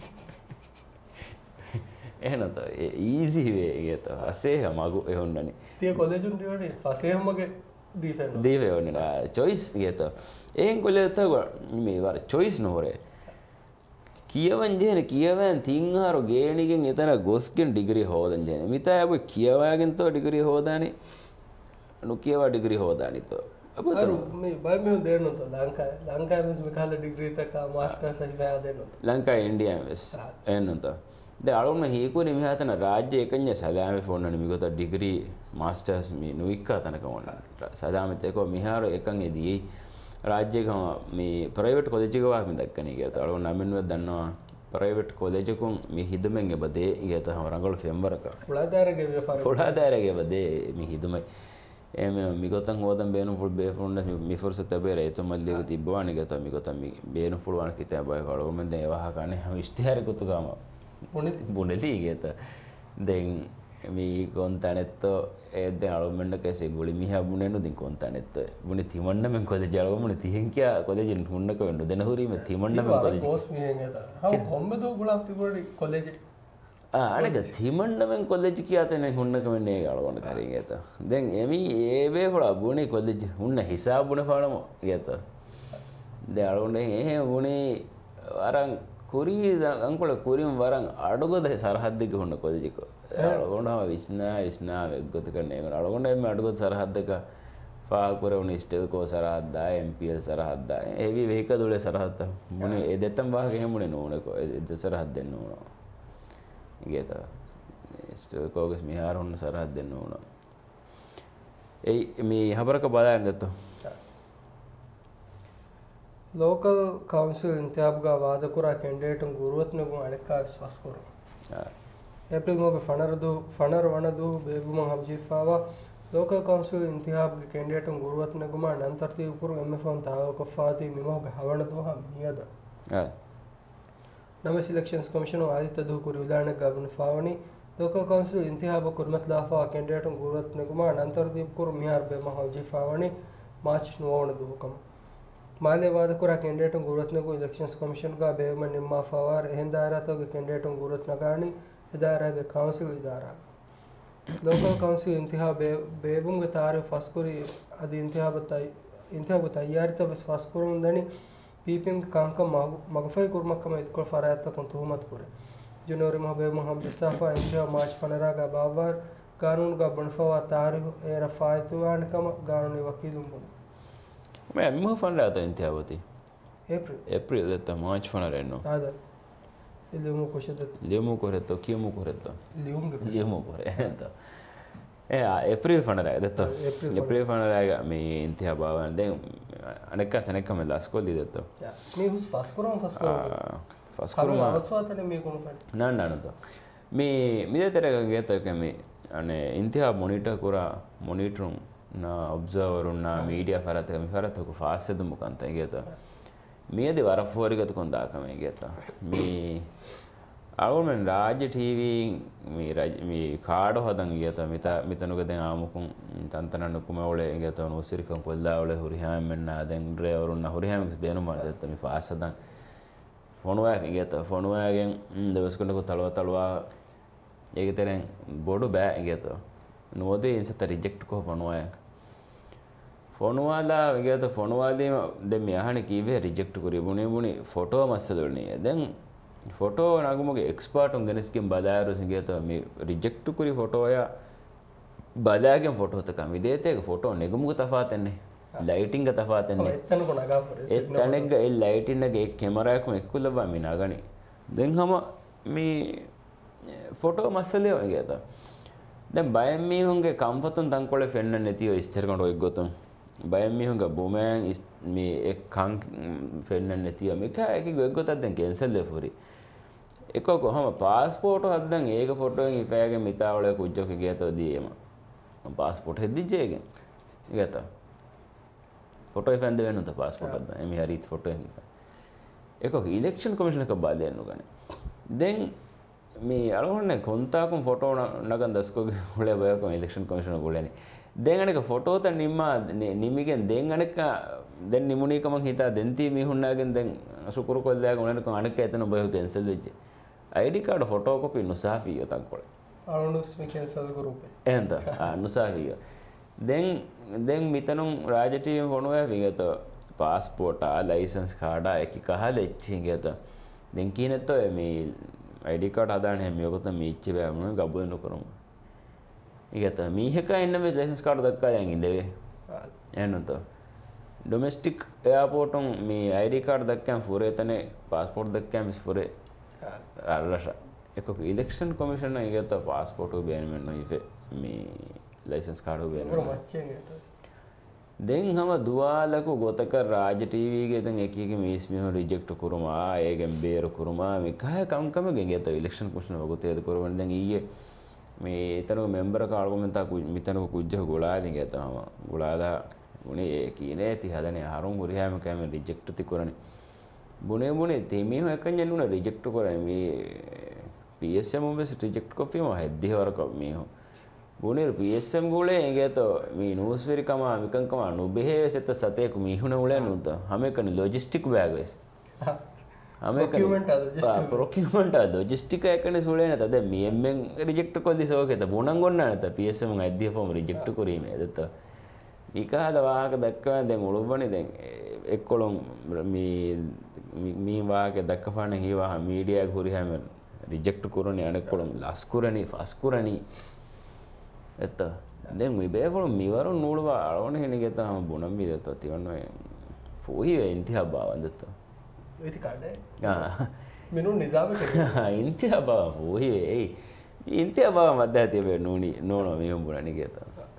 එහෙනත ඊසි වේ ඒකතෝ අසේ මගු එහොන්නනේ තිය කොලෙජුන් දිවනේ ෆසේමගේ දීෆෙන් දීවේ ඔන්නලා choice ඒකතෝ එහෙන් කොලෙතෝ මේ වර choice නෝරේ කියවන් ජේන කියවන් තින්හාරෝ ගේණිගෙන් එතන ගොස්ගෙන් ඩිග්‍රී හොදන් ජේන මිතා අබ කියවාගෙන් තෝ ඩිග්‍රී හොදානේ අනු කියවා ඩිග්‍රී හොදානිතෝ අර මේ බයි මේ දෙන්නතෝ ලංකාවේ ලංකාවේ මිස් මෙකාල ඩිග්‍රී තක මාස්ටර්ස් අයි බෑ දෙන්නතෝ ලංකාවේ ඉන්දියාවේ වෙස් එන්නතෝ ද අලුන්න හීකුනේ මිහතන රාජ්‍ය එකඤ්ඤ සදාමේ ෆෝන්නනි මිගත ඩිග්‍රී මාස්ටර්ස් මේ නුයික්කා තනක මොන සදාමෙත් එකෝ මිහාර එකන් එදී රාජ්‍යකම මේ ප්‍රයිවට් කොලෙජ් එක වාක් මිදක්කනේ කියලා අලුන්න නමින්ව දන්නවා ප්‍රයිවට් කොලෙජ් එකුන් මේ හිදුමෙන් එබදේ ඊට තම රංගල ෆෙම්බරක ෆුලාදාරගේ ව්‍යාපාර ෆුලාදාරගේ බදේ මේ හිදුමයි එම මිගතන් හොදන් බේනු ෆුල් බේෆුන්න මිෆර්ස තබේර ඒත මල්ලියක තිබ්බවානේ ගත මිගතන් මේ බේනු ෆුල් වාන කිතේ බය කලෝ මෙන් දැන් ඒවහ කන්නේ හැම ඉස්තිහාරෙ කුතුගාම බුණලි ගේත දැන් මේ කොන්තනෙත්තෝ ඒ දැන් අලුමෙන්න කැසේ ගොලි මිහා බුණෙන්නු දින් කොන්තනෙත්තෝ බුණි තිමන්න මෙන් කොද ජලගමුණ තිහෙන් කියා කොලෙජින් හුන්නක වෙන්න දෙන හුරීම තිමන්න මෙන් කොලෙජ් කොස් මිහෙන් එත හම් කොම්බ දෝ ගුලාම් තිබුණි කොලෙජ් ආ අනක තිමන්න මෙන් කොලෙජ් කියා තෙන හුන්නක වෙන්නේ අලවන්න කරින් එත දැන් එමි ඒ වේ හොලා බුණි කොලෙජ් හුන්න හිසාබ බුණ පාඩම ගේත දැන් අලවන්නේ එහෙ බුණි අරන් ಕುರಿ ಅಂಕುಳ ಕುರಿಂ ವರಂ ಅಡುಗದ ಸರಹದ್ದಿಗೆ ಹುಣ್ಣ ಕೊದಿಜಿಕೊ ಅಳಗೊಂಡ ವಿಷ್ಣ ವಿಷ್ಣ ಗೊತ್ತು ಕಣ್ಣೆ ಅಳಗೊಂಡ ಎಮ್ಮೆ ಅಡುಗದ ಸರಹದ್ದಕ ಫಾ ಕುರವಣ ಇಷ್ಟದಕ್ಕೋ ಸರಹದ್ದ ಎಂ ಪಿ ಎಲ್ ಸರಹದ್ದ ಹೆವಿ ವೆಹಿಕಲ್ದುಳೆ ಸರಹದ್ದ ಮುನಿ ಎದೆತ್ತಂ ಬಾಗ ಹೆಮ್ಮುನೆ ನೋಣಕೊ ಎದ ಸರಹದ್ದೆನ್ ನೋಣ ಗೇತ ಇಷ್ಟದಕ್ಕೋಗಸ್ ಮಿಹಾರ ಹುಣ್ಣ ಸರಹದ್ದೆನ್ ನೋಣ ಏಯ್ ಮೀ ಹಬರಕ ಬಾದಾಯಂದತ್ತು लोकल काउंसिल इंतखाब का वादा कुरा कैंडिडेट गुरुवत ने को अनेक का विश्वास करो अप्रैल में के फनर दो फनर वन दो बेबू में हम जीफावा लोकल काउंसिल इंतखाब के कैंडिडेट गुरुवत ने गुमा नंतर ती ऊपर एमएफ ऑन ताव को फाती मिमो के हवण दो हम नियद नमे सिलेक्शंस कमीशन आदित्य दो को विधान गबन फावनी लोकल काउंसिल इंतखाब कुरमत लाफा कैंडिडेट गुरुवत ने गुमा नंतर ती ऊपर मियार बे में हम जीफावनी मार्च नोवन दो हुकम मालेवाद कुरा कैंडिडेट गुरुवत ने को इलेक्शंस कमीशन का बेव में निम्मा फवार हिंदारा तो के कैंडिडेट गुरुवत नगानी इदारा के काउंसिल इदारा लोकल काउंसिल इंतहा बे बेबुम के तारे फस्कुरी अदि इंतहा बताई इंतहा बतायारी तो बस फस्कुरुम दनी पीपीएम के काम का मगफई कुरमक में इतको फरायत तक तुहमत करे जनवरी में बेव हम बिसाफा इंतहा मार्च फनरा का बाबर कानून का बनफवा तारीख ए रफायतुआन का कानूनी वकील मैं अम्मा फन रहा था इंतहा होती अप्रैल अप्रैल देता मार्च फन रहे नो आदर लियोमो को शदत लियोमो को रहता कियोमो को रहता लियोम के लियोमो को रहता ए अप्रैल फन रहा देता अप्रैल फन रहा मैं इंतहा बावन दे अनेक का सनेक का मैं लास्ट को ली देता मैं उस फास्ट करो फास्ट करो फास्ट करो मैं असवात ने मैं कौन फन ना ना ना तो मैं मुझे तेरे का गया तो कि मैं अने इंतहा मॉनिटर करा मॉनिटरिंग ना ऑब्जर्वर ना मीडिया फरत का फरत को फास्ट से मुकांत है गया मी అది వరఫోరిగత కొందాక మే గేత మీ అవు men రాజ్య టీవీ మీ మీ కాడు హదం గేత మిత మితనుగ దెන් ఆముకుం ತಂತನನ್ನು ಕುಮವಳೆ ಗೇತ ನೋ ಸಿರಿಕಂ ಕೊಲ್ದಾವಳೆ ಹುರಿಹಾಂ ಮೆನ್ನ ದೆನ್ ಡ್ರೈವರ್ ಉನ್ನ ಹುರಿಹಾಂ ಬೇನು ಮಾಡ್ತ ಮಿ ಫಾಸದ ಫೋನುವಾ ಗೇತ ಫೋನುವಾಗೆನ್ ದವಸ್ಕೊಂಡು ತಳವ ತಳವ ಏಗತೆರೆನ್ ಬೋಡು ಬෑ ಗೇತ ನೋದೆ ಇನ್ಸತ ರಿಜೆಕ್ಟ್ ಕೋ ಫೋನುವಾ ෆොනුවාලා විගත ෆොනුවාදීම දැන් මේ අහන්නේ කීවේ රිජෙක්ට් කරේ බුනේ බුනේ ෆොටෝ මස්සලුනේ දැන් ෆොටෝ නගමුගේ එක්ස්පර්ට් උන් ගෙනස්කින් බදාරු සිගේත මේ රිජෙක්ට් කරි ෆොටෝ යා බදාගෙන ෆොටෝ තක මිදේතේ ෆොටෝ නෙගමුගේ තෆාතන්නේ ලයිටිංග තෆාතන්නේ එතන කොනගා පොරේ එතනක ඒ ලයිටින් එක ඒ කැමරා එකම එක්කුලවා මිනාගනි දැන් හැම මේ ෆොටෝ මස්සලිය වගේත දැන් බයෙන් මීහුන්ගේ කම්ෆතුන් තංකොලේ ෆෙන්න නැතිව ඉස්තර කොට ඔය ගොතුන් බයෙන් මීහුන්ගේ බොමෑන් මේ එක් කං ෆෙන්න නැතිව මේක එක ගොය ගොතක් දැන් කැන්සල් දෙෆුරි එක කොහම පාස්පෝර්ට් හද්දන් ඒක ෆොටෝ එකෙන් ඉපෑගේ මිතාවල කුජ්ජක ගියතෝ දීයම පාස්පෝර්ට් හෙද්දිජේගෙන් ගත ෆොටෝ ඉෆෙන්ද වෙනුත පාස්පෝර්ට් හද්දන් එමි හරිත් ෆොටෝ එක එක ඉලෙක්ෂන් කමිෂන් එක බාලයන් නුගනේ දැන් මේ අලගොන්නේ කොන්තාකුම් ෆොටෝ නගන් දස්කෝගේ උලේ බයකම ඉලෙක්ෂන් කමිෂන් ගොලනේ දැන් අනක ෆොටෝ ත නිම්මා නිමිගෙන් දැන් අනක දැන් නිමුණීකම හිතා දෙන්ති මිහුන්නාගෙන් දැන් සුකුරු කොල්ලයාගේ උනනක අනක එතන බය කැන්සල් වෙච්ච ಐಡಿ ಕಾರ್ಡ್ ಫೋಟೋ ಕಾಪಿ ನುಸಾಫಿಯೋ ತಂಕೊಳೆ ಅರುಣುಸ್ ಮಿ ಕ್ಯಾನ್ಸಲ್ ಗ್ರೂಪ್ ಎಂತ ಆ ನುಸಾಫಿಯೋ ದೆನ್ ದೆನ್ ಮಿತನು ರಾಜಟೀಯ ಫೋನುವೆ ವಿಗತ ಪಾಸ್ಪೋರ್ಟ್ ಆ ಲೈಸೆನ್ಸ್ ಕಾರ್ಡ್ ಆ ಏಕಿ ಕಹಲೆ ಇಚ್ಚಿಗೆತ ದೆನ್ ಕೀನೆತ್ತೋ ಮಿ ಐಡಿ ಕಾರ್ಡ್ ಹದಾಣೆ ಮಿ ಯೋಗತ ಮಿ ಇಚ್ಚಿ ಬ್ಯಾಮು ಗಬ್ಬುನು ಕರಮ ಈಗತ ಮಿ ಹೆಕ ಎನ್ನ ಮಿ ಲೈಸೆನ್ಸ್ ಕಾರ್ಡ್ ದಕ್ಕಾ ಯಂಗ್ ಇಂದೇವೆ ಏನಂತ ಡೊಮೆಸ್ಟಿಕ್ ಏರ್ಪೋರ್ಟ್ ಮಿ ಐಡಿ ಕಾರ್ಡ್ ದಕ್ಕಂ ಫುರೇತನೆ ಪಾಸ್ಪೋರ್ಟ್ ದಕ್ಕಂ ಮಿಸ್ ಫುರೆ අරලශ එක ඉලෙක්ෂන් කොමිෂන් එකත පාස්පෝර්ට් බෑන්මෙන් නොයිෆේ මේ ලයිසන්ස් කාඩ් බෑන් දැන් හැම දුවාලකු ගොතක රාජ ටීවීගේ දැන් එක එක මේස් මිහො රිජෙක්ට් කුරුමා ඒගෙන් බේර කුරුමා මේ කහ කම් කම ගෙත ඉලෙක්ෂන් කොමිෂන් වගතේද කුරුවන් දැන් ඊයේ මේ ඊතන මෙම්බර් කාර්ගොමෙන්තා මිතන කුජ්ජ ගොලාදී ගතම ගොලාදා උනේ ඒ කීනේ ති හදනේ හරුන් ගුරියාම කැම රිජෙක්ට් ති කරන්නේ බුනේ බුනේ තේමේ හොයකන් යනුන රිජෙක්ට් කරේ මේ පීඑස්එම් ඔබස් රිජෙක්ට් කොෆි මම හැද්දී වරක මේ බුනේ පීඑස්එම් ගෝලේ එගේතෝ මේ නූස් වෙරි කම මිකන් කම නුබෙහෙ සෙත සතේක මිහුන උලේ නුත හැමකන ලොජිස්ටික් බෑග් වෙස් හැමකන ප්‍රොකියුමන්ට් අද ප්‍රොකියුමන්ට් අද ලොජිස්ටික් එකනේ සුලේ නැත දැන් මේ එම්ෙන් රිජෙක්ට් කොල්ලි සෝකේත බුණන් ගොන්න නැත පීඑස්එම් ඇද්දී ෆෝම් රිජෙක්ට් කරීමේ දත විකාද වාහක දක්වන දැන් උළුබනේ දැන් එක්කොලොන් මේ මේ වාගේ දක්වන හේවා මීඩියා ගුරි හැම රිජෙක්ට් කරන්නේ අනෙක්කොලොන් ලස්කුරණි ෆස්කුරණි එත දැන් මේ බේකොලොන් මිවරු නූලවා අරවන හෙනගෙතම බොනම් මිදත තියන්නේ ෆෝහි ඉන්තිහා බවන්දත ඉති කාඩේ ආ මෙනු නිසාම ඉන්තිහා බව ෆෝහි ඒ ඉන්තිහා බව මැද තිබේ නෝනි නෝනෝ මේ හම්බුණා නිකේත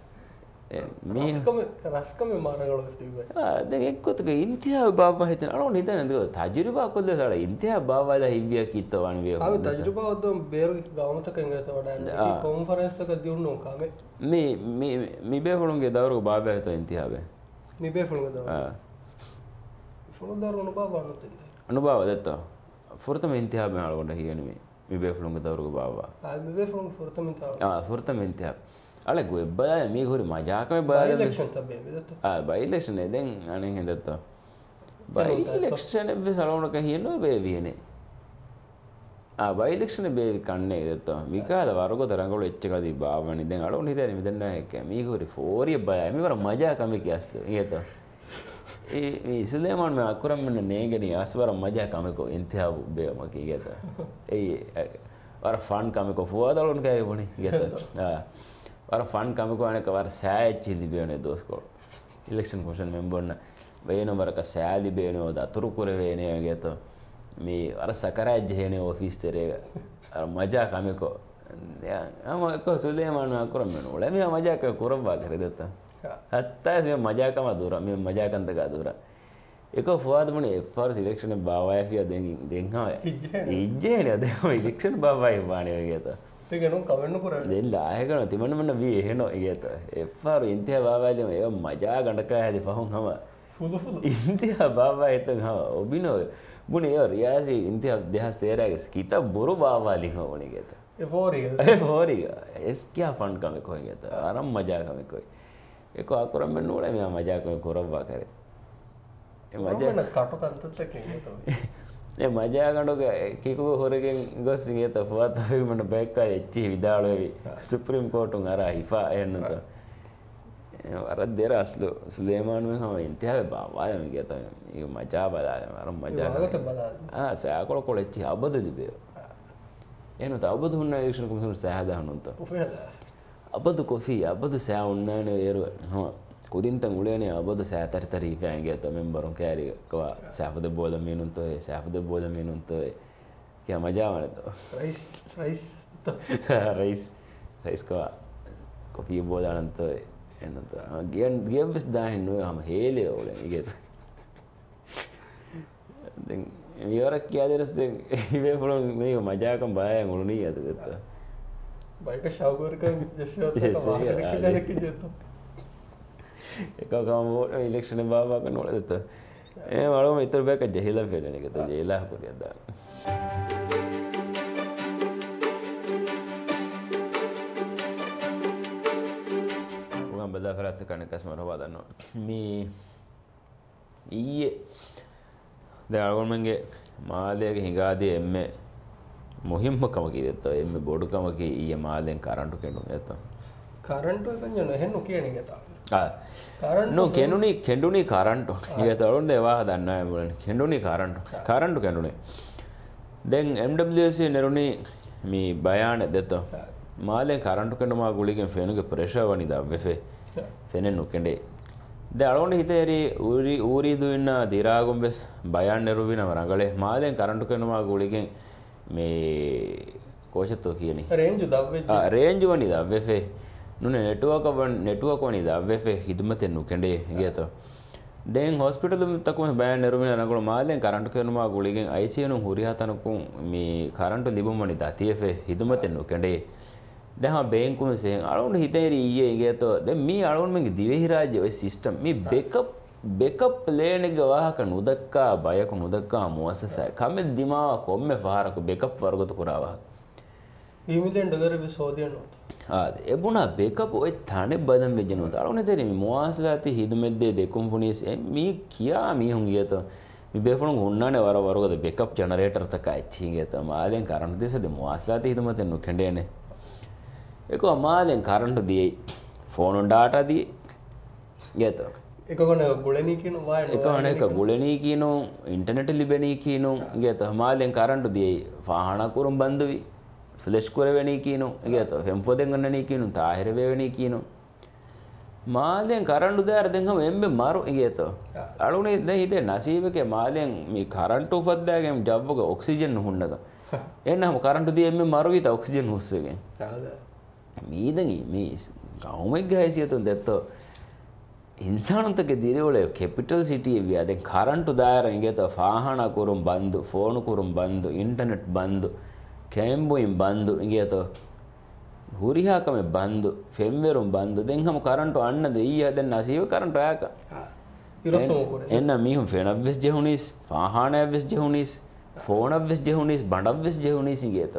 මේ රස්කම රස්කම මාරගල තිබ්බා ආ දැන් එක්කොතක ඉන්තිහා බව හිතන අර නිතන දෝ තජරිබා කොල්ල සාර ඉන්තිහා බවවල හිවිය කිත්තවන වේ ආ තජරිබා ඔද්දම් බේර ගාමතක එංගත වඩා කොන්ෆරන්ස් තක දියුණු කාමේ මේ මේ මේ බේෆලුන්ගේ දවරක බාබා හිත ඉන්තිහා බේ මේ බේෆලුන්ගේ දවර ආ ෆලුන් දවර අනුභව වන්නත් අනුභව දත්ත ෆුර්තම ඉන්තිහා බේ හලකොට හියන්නේ මේ මේ බේෆලුන්ගේ දවරක බාබා ආ මේ බේෆලුන් ෆුර්තම ඉන්තිහා ආ ෆුර්තම ඉන්තිහා අල ගොය බය මේ ගොරි මජාකම බය ඉලෙක්ෂන් තබේ බෙදත ආ බය ඉලෙක්ෂන් දැන් අනේ හෙදත්ත බය ඉලෙක්ෂන් එබ්බ සලවනක හියනෝ බේ වියනේ ආ බය ඉලෙක්ෂන් බේ කන්නේ දත්ත විකාල වරගො තරංගවල එච්චකදී බාවනි දැන් අලොන් හිතේ මෙතන නැහැ මේ ගොරි ෆෝරිය බය මේවර මජාකම කියස්ත ඊයත ඒ මේ සුලේමාන් මේ අකුරම් මෙන්න නේගනි අස්වර මජාකම කො ඉන්තිහා බේ මක ඊයත ඒ වර ෆන් කමක ෆුවාදලොන් කෑරි බොනි ඊයත ආ वार फंड कम को आने का वार सैच चिल्ली बेने दोस्त को इलेक्शन कमीशन मेंबर ना वेनो मर का सैली बेने होता तुरुकुरे वेने आगे तो मी वार सकरा जेने ऑफिस तेरे और मजा कम को हम को सुलेमान अकुरम में ओले मी मजा का कुरम बा करे देता हत्ता इसमें मजा का दूरा मैं मजा का अंत का दूरा एको फुआद मने फर्स्ट इलेक्शन बावाय फिया देंगी देंगा इज्जे ने देखो इलेक्शन बावाय बाने गया था तेगनो कमेंट करන්නේ දෙල්ල ආයකන තිමන්න මන්න වී එහෙනෝ ඊයත එෆාර ඉන්තියා බාවාලිම ඒ මජා ගණක හැදි ෆහුන් හම ෆුදු ෆුදු ඉන්තියා බාවා එතන් හම ඔබිනෝ බුනේ ඒ රියාසි ඉන්තියා දෙහස් තේරාගස් කිත බොරු බාවාලි හොනේ ගේත ඒ ෆෝරිය ඒ ෆෝරිය එස් කියා ෆන්ඩ් කම කොයි ගේත ආරම් මජා කම කොයි ඒක අකුරම් මෙන්න ඕනේ මෙයා මජා කම කරවවා කරේ ඒ මජා මම කටු කන්තත් කෙනෙක් ඒ මජා ගන්නක කිකු හොරගෙන් ගොස් ගියත ෆුවත් අපි මන බෑක්කා එච්චි විදාලෙවි සුප්‍රීම කෝටුන් අර හිෆා එන්නත වරක් දෙර අස්ලු සුලේමානුවෙන් හම ඉන්තියාවේ බාවාය මිය ගත ඒක මජා බලාද මරම් මජා වගත බලාද ආ සෑකොල කොලෙච්චි අබද දිබේ එනු තවබද හුන්න ඒක්ෂණ කොමිසම සෑහදාහනුන්ත අබද කොෆී අබද සෑ උන්නන ඒරු හම කුදින්තන් උලේනේ අබද සෑතරතරී පෑන්ගේ ඇත මෙම්බරුන් කෑරිකවා සෑපද බෝල මිනුන්තොය සෑපද බෝල මිනුන්තොය කිය මජාවනත රයිස් රයිස් රයිස් රයිස්කවා කොෆී බෝදානන්තොය එන්නත ගියන් ගියම්පස් දාහෙන්නුවේ හම හේලේ ඕල ඉගෙත මිවරක් කියා දෙනස් ඉවේ පුළොන් මේක මජාකම් බයයන් උළුණී ඇතගත්ත බයික ශවකරක ජෙස්වත එකකම ඉලෙක්ෂණ බාබාක නොලදත ඒ වලම ඉතර බැක ජෙහිල පෙලන එකත ජේලා පුරියදා බදා කරත්ත කනකස් මරවාදන්නවා මේ ඊයේ දගොන්මගේ මාලයගේ හිඟාදී එම මුහිම්මකම කිදෙත්ත එම බොඩුකමක ඊය මාලයෙන් කරන්ටු කෙඩු ඇත කරන්ටු එකන හෙන්නු කියන ගතා නො කෙනුණි කෙඩුණි කරන්ටු ඒ තරුන් දෙවා දන්න බල කෙඩුණි කරන්ටු කරන්ටු කෙඩුණේ දැන් එම්ඩසි නිරුණි මේ බයාන දෙත මාලය කරන්ටු කෙඩුමා ගුලිගෙන් ෆෙනුගේ ප්‍රේශවනි ද වෙෆේ ෆෙනෙන් නොකෙඩේ ද අලුවන්ට හිතේරි ඌරි ඌරීදුන්න දිරාගුම් වෙස් බයන් නෙරුවින වරගලේ මාලයෙන් කරන්ටු කෙනුමා ගුලිගෙන් මේ කෝෂත්තෝ කියනි රේන්ජු දව්වෙ රේන්ජු වනි ද වෙෆේ නුන නෙටුවක වන් නෙටුවක වනි ද වෙෆේ හිදුමතෙන් නොකෙඩේ ගියතෝ දැන් හොස්පිටල් තකුම බයන් නෙරුවින රගල මාලයෙන් කරන්ටු කෙනුමා ගුලිගෙන් අයිසියු හුරිහතනකුම් මේ කරන්ටු ලිබුම්වනි ද තියෆේ හිදුමතෙන් නොකෙඩේ දැහ බේකුම සේ අලුන් හිතේරි ඊයේ ගේතෝ දැන් මේ අලුන් මගේ දිවෙහි රාජ්‍ය ඔය සිස්ටම් මේ බේකප් බේකප් ප්ලේන් එක වාහක නුදක්කා බයක නුදක්කා මුවසසයි කමෙ දිමාව කොම්මෙ ෆහරක බේකප් වර්ගත කුරාවා ඊමිලෙන් ඩොලර් විසෝදියන ආද එබුණා බේකප් ඔය තනේ බදම් වෙජනෝ අලුන් හිතේරි මේ මුවසලාති හිදුමෙද්දේ දෙකුම් ෆුනිස් මේ කියා මීහුන් ගියතෝ මේ බේෆුණු ගොන්නානේ වර වරගද බේකප් ජනරේටර් තකයි තීගේතෝ මාලෙන් කරන්ට් දෙසද මුවසලාති හිදුමතෙන් නොකෙන්ඩේනේ එක අමාදෙන් කරන්ටු දියයි ෆෝනුන් ඩාටා දී ගත එකගොන ගුලනී කියන එකන එක ගුලනී කියනු ඉන්ටනෙට ලිබෙනී කියනු ගත මාදෙන් කරන්ටු දියයි ෆාහනකුරුම් බන්ධවී ෆලෙස්්කුරවෙනී කියනු ගත ෆෙම්ෆෝදෙන් ගන්නනී කියනු තාහිරවවෙනී කියනු මාදෙන් කරන්ටු දෑර දෙහම එම්බ මරු ඉගත අලුනේ ද හිතේ නසීවක මාදෙන් මේ කරන්ටු උපද්දාගම් ජබ්වක ඔක්සිජන් හුන්නක එන්නහම කරන්ටු දිය එම මරුවිත ඔක්සිජන් හුස්වගෙන් මීදගේ මේ ගෞමක් ගහසියතුන් දෙත්තෝ ඉන්සානතක දිරවල කෙපිටල් සිටිය වියදෙන් කරන්ටු දායර ඉගෙත ෆාහනකුරුම් බන්දු ෆෝනුකුරුම් බන්දු ඉන්ටනෙට් බන්දු කෑම්බුයින් බන්දු ඉගෙත හුරිහාකම බන්දු ෆෙම්වරුම් බන්දු දෙහම කරන්ටු අන්න දෙයි දැන් නසීව කරන්ට යාක එන්න මිහුම් ෆෙනක්වෙස් ජෙහුනිස් ෆාහනයවෙස් ජෙහුනිස් ෆෝනක්වෙස් ජෙහුනිස් බඩක්වෙස් ජෙහුනිසි ගේත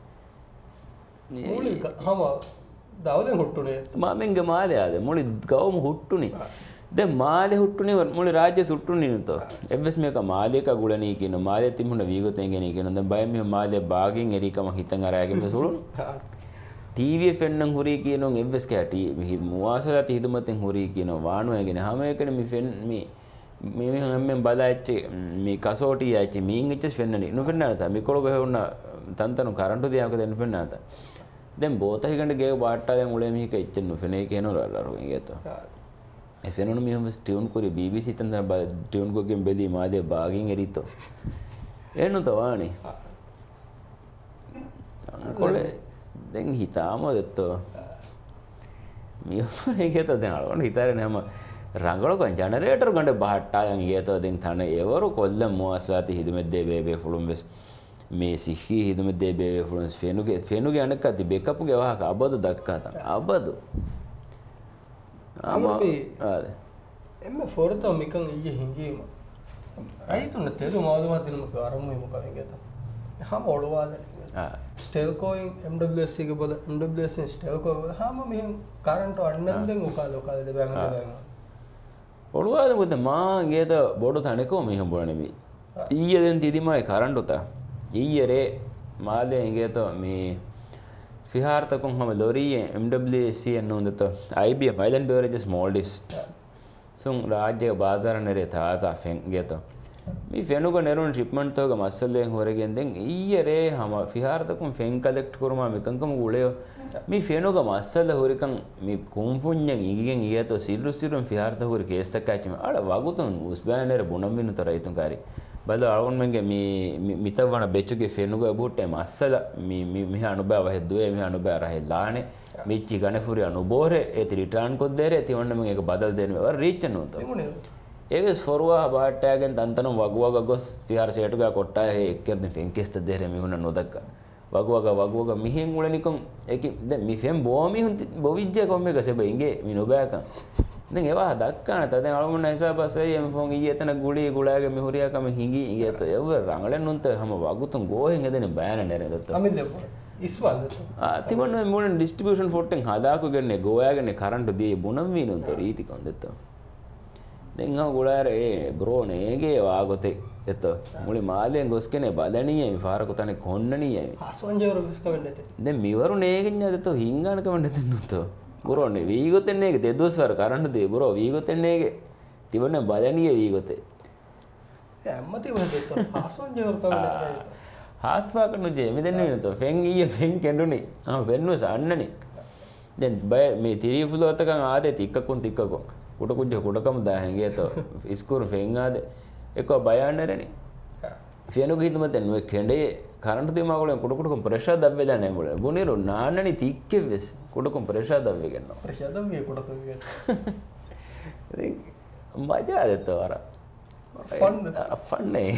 හම දවද හුට්ටුනේ මමෙන්ග මාලයාද මොලි ගවම හුට්ටුනි ද මාල හුට්ටුනේ මොලි රාජ්‍ය සුට්ටුනි නත එවස් මේක මාලයක ගුලනී කියන මාලය තිබුණ වීගතෙන් ගෙන කියන ද බයම මාලය බාගෙන් එරිකම හිතන් අරයාගෙන සුළු ටීවී ෆෙන්නම් හුරී කියනො එවස් කෑට මුවාසලට හිදුමතෙන් හුරී කියන වානුවගෙන හම එකන මි ෆෙන් මේ මේ හමෙන් බදාච්ච මේ කසෝටිය ඇච්ච මීන් එච්ච ෆෙන්න්නනි නොෆෙන්න්නත මිකොළොග හවන්න තන්තනු කරන්ටු දෙයක් දෙන්න ෆෙන්න්නත දැන් බෝතහිකට ගේ බාට්ටාය මුලේ මේක එච්චෙන් නොෆෙනේ කියනු රල්ලරු ගත එෆෙනු මෙහම ටියවුන් කුරි බිබිසි තන්තන ටියවුන්කොගෙන් බෙදී මාදය බාගින් එරිතෝ එනු තවානේ කොල දැන් හිතාම දෙත්තෝ මියගත දෙනලවන හිතරන හම රංගලක ජනරේටර් ගඩ බහට්ටායන් ගේතව දෙන් තන එවරු කොල්ල මුවස්ලාති හිදුමෙද්දේ බේබේ ෆුළුම් වෙස් මේ සිහි හිදුමෙද්දේ බේබේ ෆුළුම් ෆෙනුගේ ෆෙනුගේ අනක අති බෙකපුගේ වාහක අබදු දක්කාතන අබදු එම ෆොරතව මිකන් ඊය හිංගීම රයිතුන්න තෙරු මවදමා තිනමක අරමුව මොකවෙන් ගත හම ඔළුවාද ස්ටෙල්කෝයින් එම්ඩබ්ලියුඑස් එක බල එම්ඩබ්ලියුඑස් ස්ටෙල්කෝ හම මෙහෙන් කරන්ට් අන්නන්දෙන් උකාල උකාලද බෑම බෑම ඔළුවාද මොකද මා ගේත බොඩු තනකෝ මෙහෙම බොණෙමි ඊයදෙන් තිදිමයි කරන්ට් උත ඊයරේ මාදේ ගේත මේ fihartakun hama loriye M W C ennu undato I B M Island Beverages Maldives sun rajya bazar nere thaza fen geto mi fenuga nerun shipment toga masalen horegen den iyere hama fihartakun fen collect kuruma mikankam guleyo mi fenuga masala horikan mi kumfunyen igigen iyato silru silrum fiharta hori case takachima ala wagutun usbanere bunaminu taraitun kari bala algon menge mi mitavana bechuge fenuga butte masala mi mi anubava hedduwe mi anubava rahellane michi ganefuri anubore et return koddere tiwanna menge ek badal denwe war reach anunta eves forwa baatagen tantanum wagwaga gos fihar setuga kotta he ekkerde fenkesta dere mi hunna nodakka wagwaga wagwaga mihen ulenikon eki den mi fen bomi hun bovijje komme gasebe inge mi nobaka den ewa dakkana taden almunna hisaba sei em fon iyetana guli gulage mi huriya kam hingi iyeto ever rangalen nunta hama wagutun gohen edene bayana nere datta amille iswal ah timonno mulen distribution forten hadaku genne goyagene current die bunam winun to riti kon detta den ha gulare bro nege wagote etto muli maalen goskene balaniye mi fara kotane konnaniye haswanjero diskavennete den miwaru negenya detto hingana kawennete nutto bro ne vigoten nege dedoswar current de bro vigoten nege timonne balaniye vigote ammati wahedetto haswanjero kawennete haswakanu je me denne nutto fen iye fen kenduni ah vennu sannani den bay me tiri fulotaka aade tikkakun tikkakun kuda kujja kudakam da henge to iskur fen ade ekko bayannereni fenu giduma den we kende current de magolen kuda kudakum pressure dabbe dane mole buniru naannani tikke ves kudakum pressure dabbe genno pressure dabbe kudakum ge maja adetto ara fun fun ne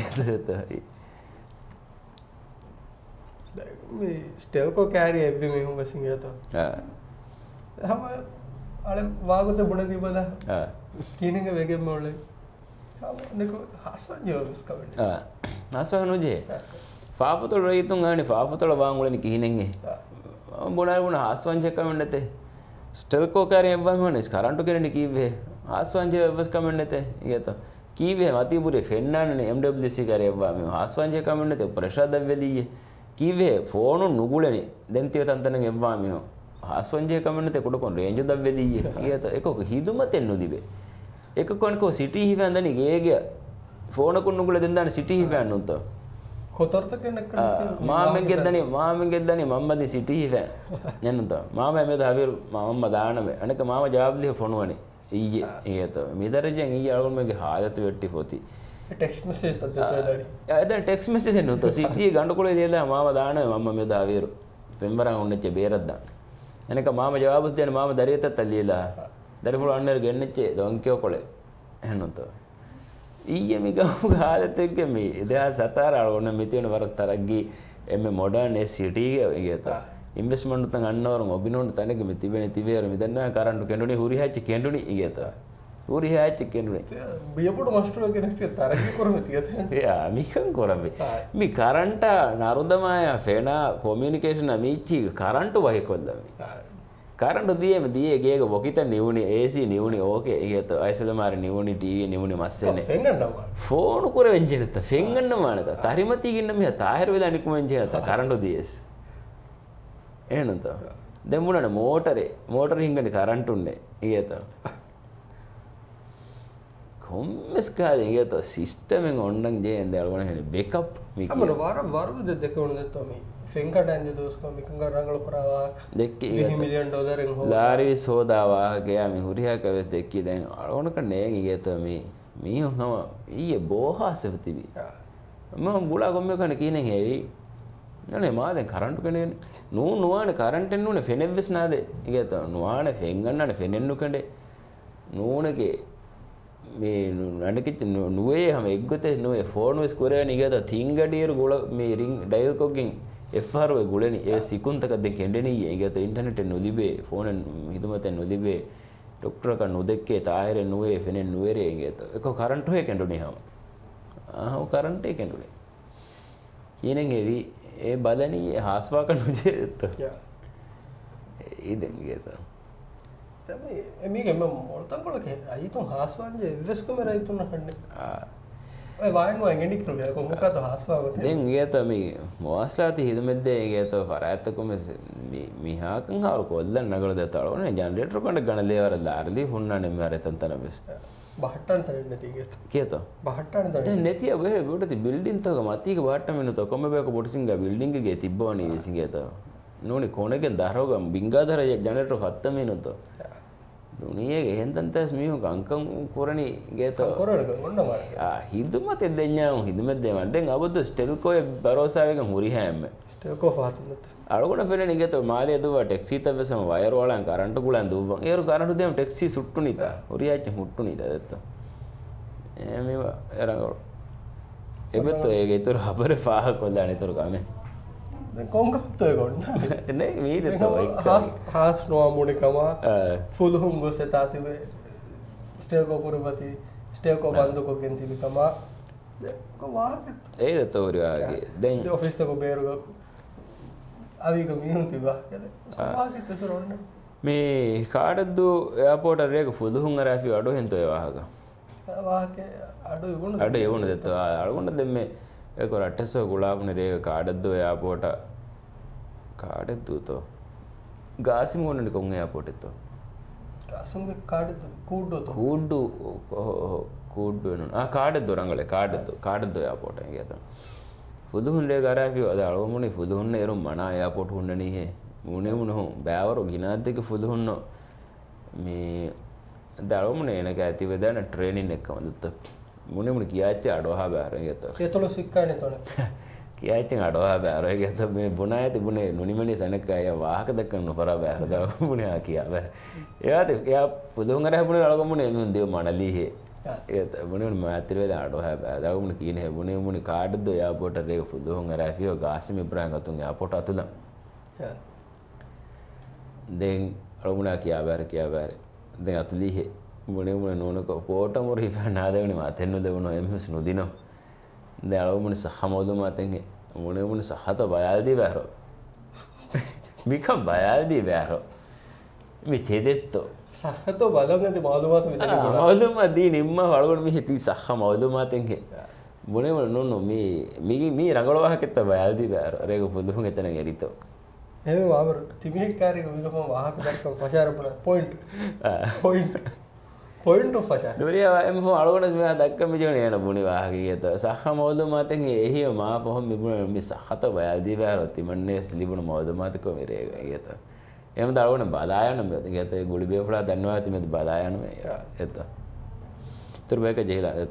me stelco carry every me hum basingeto ha hama ale wagote bunadi bala ha kininge vege molle hama neko haswanjero diskavenne ha haswanu je faafutol rayitun ani faafutol waanguleni kihinenge bonar buna haswanje kamennete stelco carry evvam hones current kereni kiwe haswanje evas kamennete iyeto kiwe matibure fennanne M W C carry evvam haswanje kamennete pressure davveliye kiwe phone nuguleni dentiyo tantanen evvam haswanje kamennete kodakon range davveliye iyeto ekok hidumate nulibe ekokon ko city hivandani gege phone kun nugule dendana city hivannunto kotortake nakkani maamen geddani maamen geddani mammadi city hiva nennunto maama me davir mamma daaname aneka maama jawabli phone wani iye iyeto midarajen iye algon mege haadatu vetti foti text message taddetadani adan text message ennunto city gandukule dela maama daaname mamma me daviru fembara onnecce beradda aneka maama jawabus dena maama dariyata tallila darifulu anner gennecce donkyo kole ennunto iye mi gamu haadatukke mi ida satara algon mitiyona warak taraggi emme modern city ge igeta investment tan annawarum obinonu tanege me tibene tiveru midanna current kenduni huri hacci kenduni igeta huri hacci kenduni biyapodu master genesse taraggi korame tiyathen ya mikan korame mi current narudamaya fena communication amichi current wahikodami current diye me diye gege bokita niuni A C niuni okay igeto aisalamare niuni T V niuni massene fengannawa phone kore venjenata fenganna manata tarimati ginna me tahir vela nikum venjenata current diyes ಏನಂತ ದೆಮ್ಮುಣ ಮೋಟರೇ ಮೋಟರ್ ಹಿಂಗನೆ ಕರೆಂಟ್ ಉಂಡೆ ಈಗೇತ ಕೊಮ್ಮೆಸ್ ಕಾದ ಈಗೇತ ಸಿಸ್ಟಮ್ ಹಿಂಗೆ ಉಂಡಂಗೆ ಜೇ ಅಂತ ಹೇಳ್ಕೊಂಡು ಹೇಳಿ ಬೇಕಪ್ ಅಮ್ಮನ ವಾರ ವಾರದ ದೆಕ್ಕೆ ಉಂಡೆತ್ತ ಮಿ ಫೆಂಕಟ ಅಂದೆ ದೋಸ್ಕ ಮಿ ಕಂಗ ರಂಗಳು ಪರಾವ ದೆಕ್ಕಿ ಮಿಲಿಯನ್ ಡಾಲರ್ ಹಿಂಗೆ ಲಾರಿ ಸೋದಾವಾ ಗೆ ಮಿ ಹುರಿಯಾ ಕವೆ ದೆಕ್ಕಿ ದೆ ಅಳ್ಕೊಂಡು ಕಂಡೆ ಈಗೇತ ಮಿ ಮಿ ಹಮ ಈಯೆ ಬೋಹಾ ಸೆವತಿವಿ ಮ ಬುಳಾ ಗೊಮ್ಮೆ ಕಣ ಕೀನೆ ಹೇವಿ නනේ මාදෙන් කරන්ට් කනේ නූ නුවානේ කරන්ට් එන්නුනේ ෆෙනෙව්ස් නාදේ ඉගත නුවානේ ෆෙන්ගන්නනේ ෆෙනෙන්නු කනේ නූනගේ මේ නඩකිට නුවේ හැම එක්ගොතේ නුවේ ෆෝන් වෙස් කරේ නිගත තිංගඩියර ගොල මේ රින් ඩයල් කොගෙන් F R වේ ගොලනි ඒ සිකුන්තක දෙක කෙන්ඩෙනි ඉගත ඉන්ටර්නෙට් නුලිබේ ෆෝන් හිදුමතෙන් නුලිබේ ડોක්ටර් ක නුදෙක්කේ තායරේ නුවේ ෆෙනෙන් නුවේරේ ඉගත එක කරන්ට් හොය කෙන්ඩුනේ හැම ආ කරන්ට් එක කෙන්ඩුනේ ඊනෙන් එවි ඒ බලනී හාස්වාක නුජේත ඉදෙන් ගේත තමයි එමිගෙම මොල්තන් කොලක අයිතුන් හාස්වාන්ජේ ඉන්වෙස්ට් කම රයිතුන් නකන්නේ ඔය වායන් වගේ නිකරුවා කොහොමද හාස්වාවත දැන් ගියත මේ මොස්ලාති හිදමෙද්දේ ගියත පරාත්තකම මිහාකන් හාරු කොල්ලන් නගල දෙතලෝනේ ජනරේටර් කොට ගණලේ වර දාරලි හුන්නනේ මර තන්තන බස් බහට්ටන් තරෙන්න තියගත කියත බහට්ටන් තරෙන්න දැන් නැතිය වෙහෙ බොඩති බිල්ඩින් තක මතික බාට්ට මිනුත කොම බේක පොඩසිංග බිල්ඩින් ගේ තිබ්බවනේ විසිගේත නෝනි කොනගෙන් දරෝගම් බින්ගාදර ජනරේටර් හත්ත මිනුත දුනියගේ හෙන්තන් තැස් මිහු කංකම් කොරණි ගේත කොරණ ඔන්න මාර ආ හිදුමත දෙඤ්ඤාම් හිදුමත් දෙමන් දැන් අබද්ද ස්ටෙල්කෝය බරෝසාවෙක හුරි හැම ස්ටෙල්කෝ ෆාතුනත් අලගොන ෆෙරෙන ගේත මාලිය දුව ටැක්සි තවසම වයර් වලන් කරන්ට් කුලන් දුව ඒරු කරන්ට් දෙම ටැක්සි සුට්ටු නිත හුරියාච්ච හුට්ටු නිත දත්ත එමෙව එරගො එබෙත් ඒගේ ඉතුර හබර ෆාහ කොල්දාන ඉතුරු කමෙන් කොංගත්තය ගොන්න නේ මීද හස් හස් නොවා මුඩිකමා ෆුල්හුම් ගොස තාතිවේ ස්ටේකෝ පුරපති ස්ටේකෝ බන්දුකොගෙන් තිබිකමා ඒද තෝරයාගේ දැන් ඔෆිස්තක බේරුග අධික මිහුන් තිබා වාගතුරන්න මේ කාඩද්දු එයාපෝට රේක ෆුදුහුන් අරැෆි අඩු හෙන්තොය වාහක අඩු ඉවුණ අඩු එවුණ දෙත්වා අඩුගොන්න දෙන්නේ ඒක රට්ටස ගුලාපන රේක කාඩද්දු එයාපෝට කාඩෙද්දුතෝ ගාසි මෝනනි කොන් එයාපෝටෙත්තෝ ගාසුන්ගේ කාඩෙද්දු කූඩ්ඩුතෝ කූඩ්ඩු කූඩ්ඩු වෙන ආ කාඩෙද්දු රංගලේ කාඩෙද්දු කාඩෙද්දු එයාපෝට ගියත ෆුදුහුන් රේ ගාරාෆි අද අලවමුනි ෆුදුහුන් එරුම් මනා එයාපෝට හුන්නනි හේ මුනේ මුනහු බෑවරු ගිනාද්දක ෆුදුහුන්නෝ මේ දරවමුනේ එනක ඇති වෙදන ට්‍රේනින් එක්කම දුත්ත මුනේ මුනේ කියාච්ච අඩෝහා බෑරන් ගියත ඒතොල සික්කානේ තොන කියාච්ච අඩෝහා බෑරන් ගියත මේ බුනා ඇති බුනේ නුනිමනි සනක අය වාහක දක්කන නොපර බෑර දරවමුනේ ආ කියා බෑ එයාද එයා ෆුදුහුන් අර හැබුනේ අලවමුනේ නුන් දෙව මනලි හේ ඒත මුනේ මාත්‍ර වේද අඩෝහා බෑ දරවමුනේ කීනේ මුනේ මුනේ කාඩද්ද එයාපෝට රේ ෆුදුහුන් අර හැෆියෝ ගාසිම ඉබ්‍රාහිම් ගතුන් එයාපෝට අතුලම් දැන් අලවමුනා කියා බෑර කියා බෑර දැන් අතුලි හේ මුනේ මුනේ නෝනක පොට මොරි ෆනාදෙවනි මාතෙන්නු දෙවනෝ එම්ස් නුදිනෝ දැන් අලවමුනේ සහමෝදු මාතෙන් මුනේ මුනේ සහත බයල්දී බෑරෝ මිකම් බයල්දී බෑරෝ මේ තෙදෙත්තෝ සහතෝ බලගන්නේ මාළුමාත මෙතන ගොඩක් මාළුමාදී නිම්ම වලගොන මේ හිටි සහ මාළුමාතෙන් මුනේ මුනේ නෝනෝ මේ මේ මේ රංගලවාහකෙත්ත බයල්දී බෑරෝ රේක පුදුහුන් එතන ගෙරිතෝ එහෙම වාබර තිබේ කාරික මිලපම වාහක දක්කම පශාරපුන පොයින්ට් පොයින්ට් පොයින්ට් ඔෆ් පශාර දුරියා එම් ෆෝ අලගොන මේ දක්කම ජෝනේ යන බුනි වාහකියත සහ මවද මාතෙන් එහි මා පොහොම මිබුන මේ සහත බයල්දී බෑරෝ තිමන්නේ ලිබුන මවද මාතකෝ මෙරේ ගියත එහෙම දලගොන බදායන මෙත ගියත ගුලි බේෆලා දන්නවා ඇති මෙත බදායන මේ එත තුර බේක ජීලා එත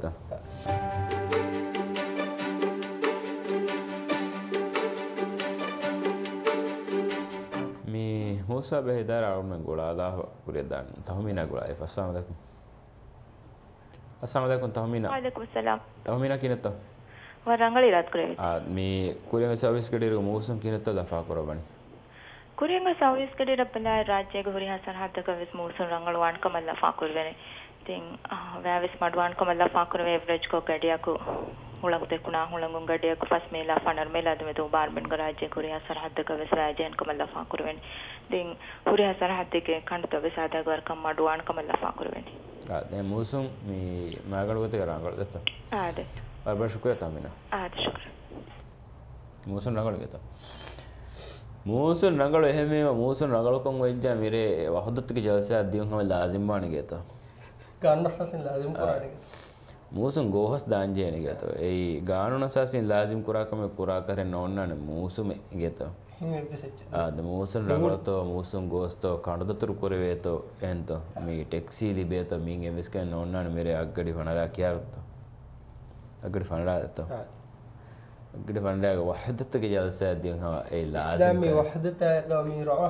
موسى بهدار عرضنا نقول هذا قريدان تهمينا قول أيه السلام عليكم السلام عليكم تهمينا وعليكم السلام تهمينا كينتا ورانغلي رات كريم آه مي كوريان سيرفيس كدير موسم كينتا دفع كرباني كوريان سيرفيس كدير بلا راجع غوري حسن حتى كويس موسم رانغل وان كمل دفع كرباني تين وياس مدوان كمل دفع كرباني एवरेज को गडिया को ಹುಳಂಗ ತೆಕ್ಕುನಾ ಹುಳಂಗ ಗಡಿಯಕ ಫಸ್ ಮೇಲ ಫನರ್ ಮೇಲ ಅದಮೆ ತೋ ಬಾರ್ಬನ್ ಗರಾಜೆ ಕುರಿಯ ಸರಹದ್ದ ಕವೆಸ್ ರಾಜೆನ್ ಕಮಲ್ಲ ಫಾ ಕುರುವೆನ್ ದಿಂ ಹುರಿಯ ಸರಹದ್ದಕ್ಕೆ ಕಂಡು ಕವೆಸ್ ಆದಾಗ ವರ್ಕಂ ಮಾಡುವಾನ್ ಕಮಲ್ಲ ಫಾ ಕುರುವೆನ್ ಆ ದೆ ಮೂಸುಂ ಮಿ ಮಾಗಡ ಗೊತ್ತೆ ರಂಗಳ ದತ್ತ ಆದೆ ಬಾರ್ಬರ್ ಶುಕ್ರ ತಾಮಿನ ಆದೆ ಶುಕ್ರ ಮೂಸುಂ ರಂಗಳ ಗೆತ ಮೂಸುಂ ರಂಗಳ ಎಹಮೆ ಮೂಸುಂ ರಂಗಳ ಕೊಂ ವೆಜ್ಜಾ ಮಿರೆ ವಹದತ್ಗೆ ಜಲಸ ದಿಯಂ ಹಮ ಲಾಜಿಮ್ ಬಾಣಿ ಗೆತ ගන්නසසින් ලාසිම් කරානේ ಮೂಸುಂ ಗೋಹಸ್ ದಾಂಜೇನೆ ಗೆತ ಏ ಗಾನುನಸಸಿನ್ ಲಾಜಿಮ್ ಕುರಾಕಮ ಕುರಾ ಕರೆ ನೋನ್ನನೆ ಮೂಸುಮೆ ಗೆತ ಹಿಂಗೆ ಎಪಿಸೆಚ್ ಆದ ಮೂಸುಂ ರಂಗಳತೋ ಮೂಸುಂ ಗೋಸ್ತೋ ಕಂಡದತುರು ಕುರೆವೇತೋ ಎಂತೋ ಮಿ ಟ್ಯಾಕ್ಸಿ ಲಿಬೇತೋ ಮಿಂಗ್ ಎಮಿಸ್ಕ ನೋನ್ನನೆ ಮೇರೆ ಅಗ್ಗಡಿ ಫಣರ ಕ್ಯಾರತೋ ಅಗ್ಗಡಿ ಫಣರ ಆತೋ ಅಗ್ಗಡಿ ಫಣರಾಗ ವಹದತ್ಗೆ ಜಲಸ ದಿಯಂ ಹಮ ಏ ಲಾಜಿಮ್ ಇಸ್ಲಾಮಿ ವಹದತ ಗಾಮಿ ರಾ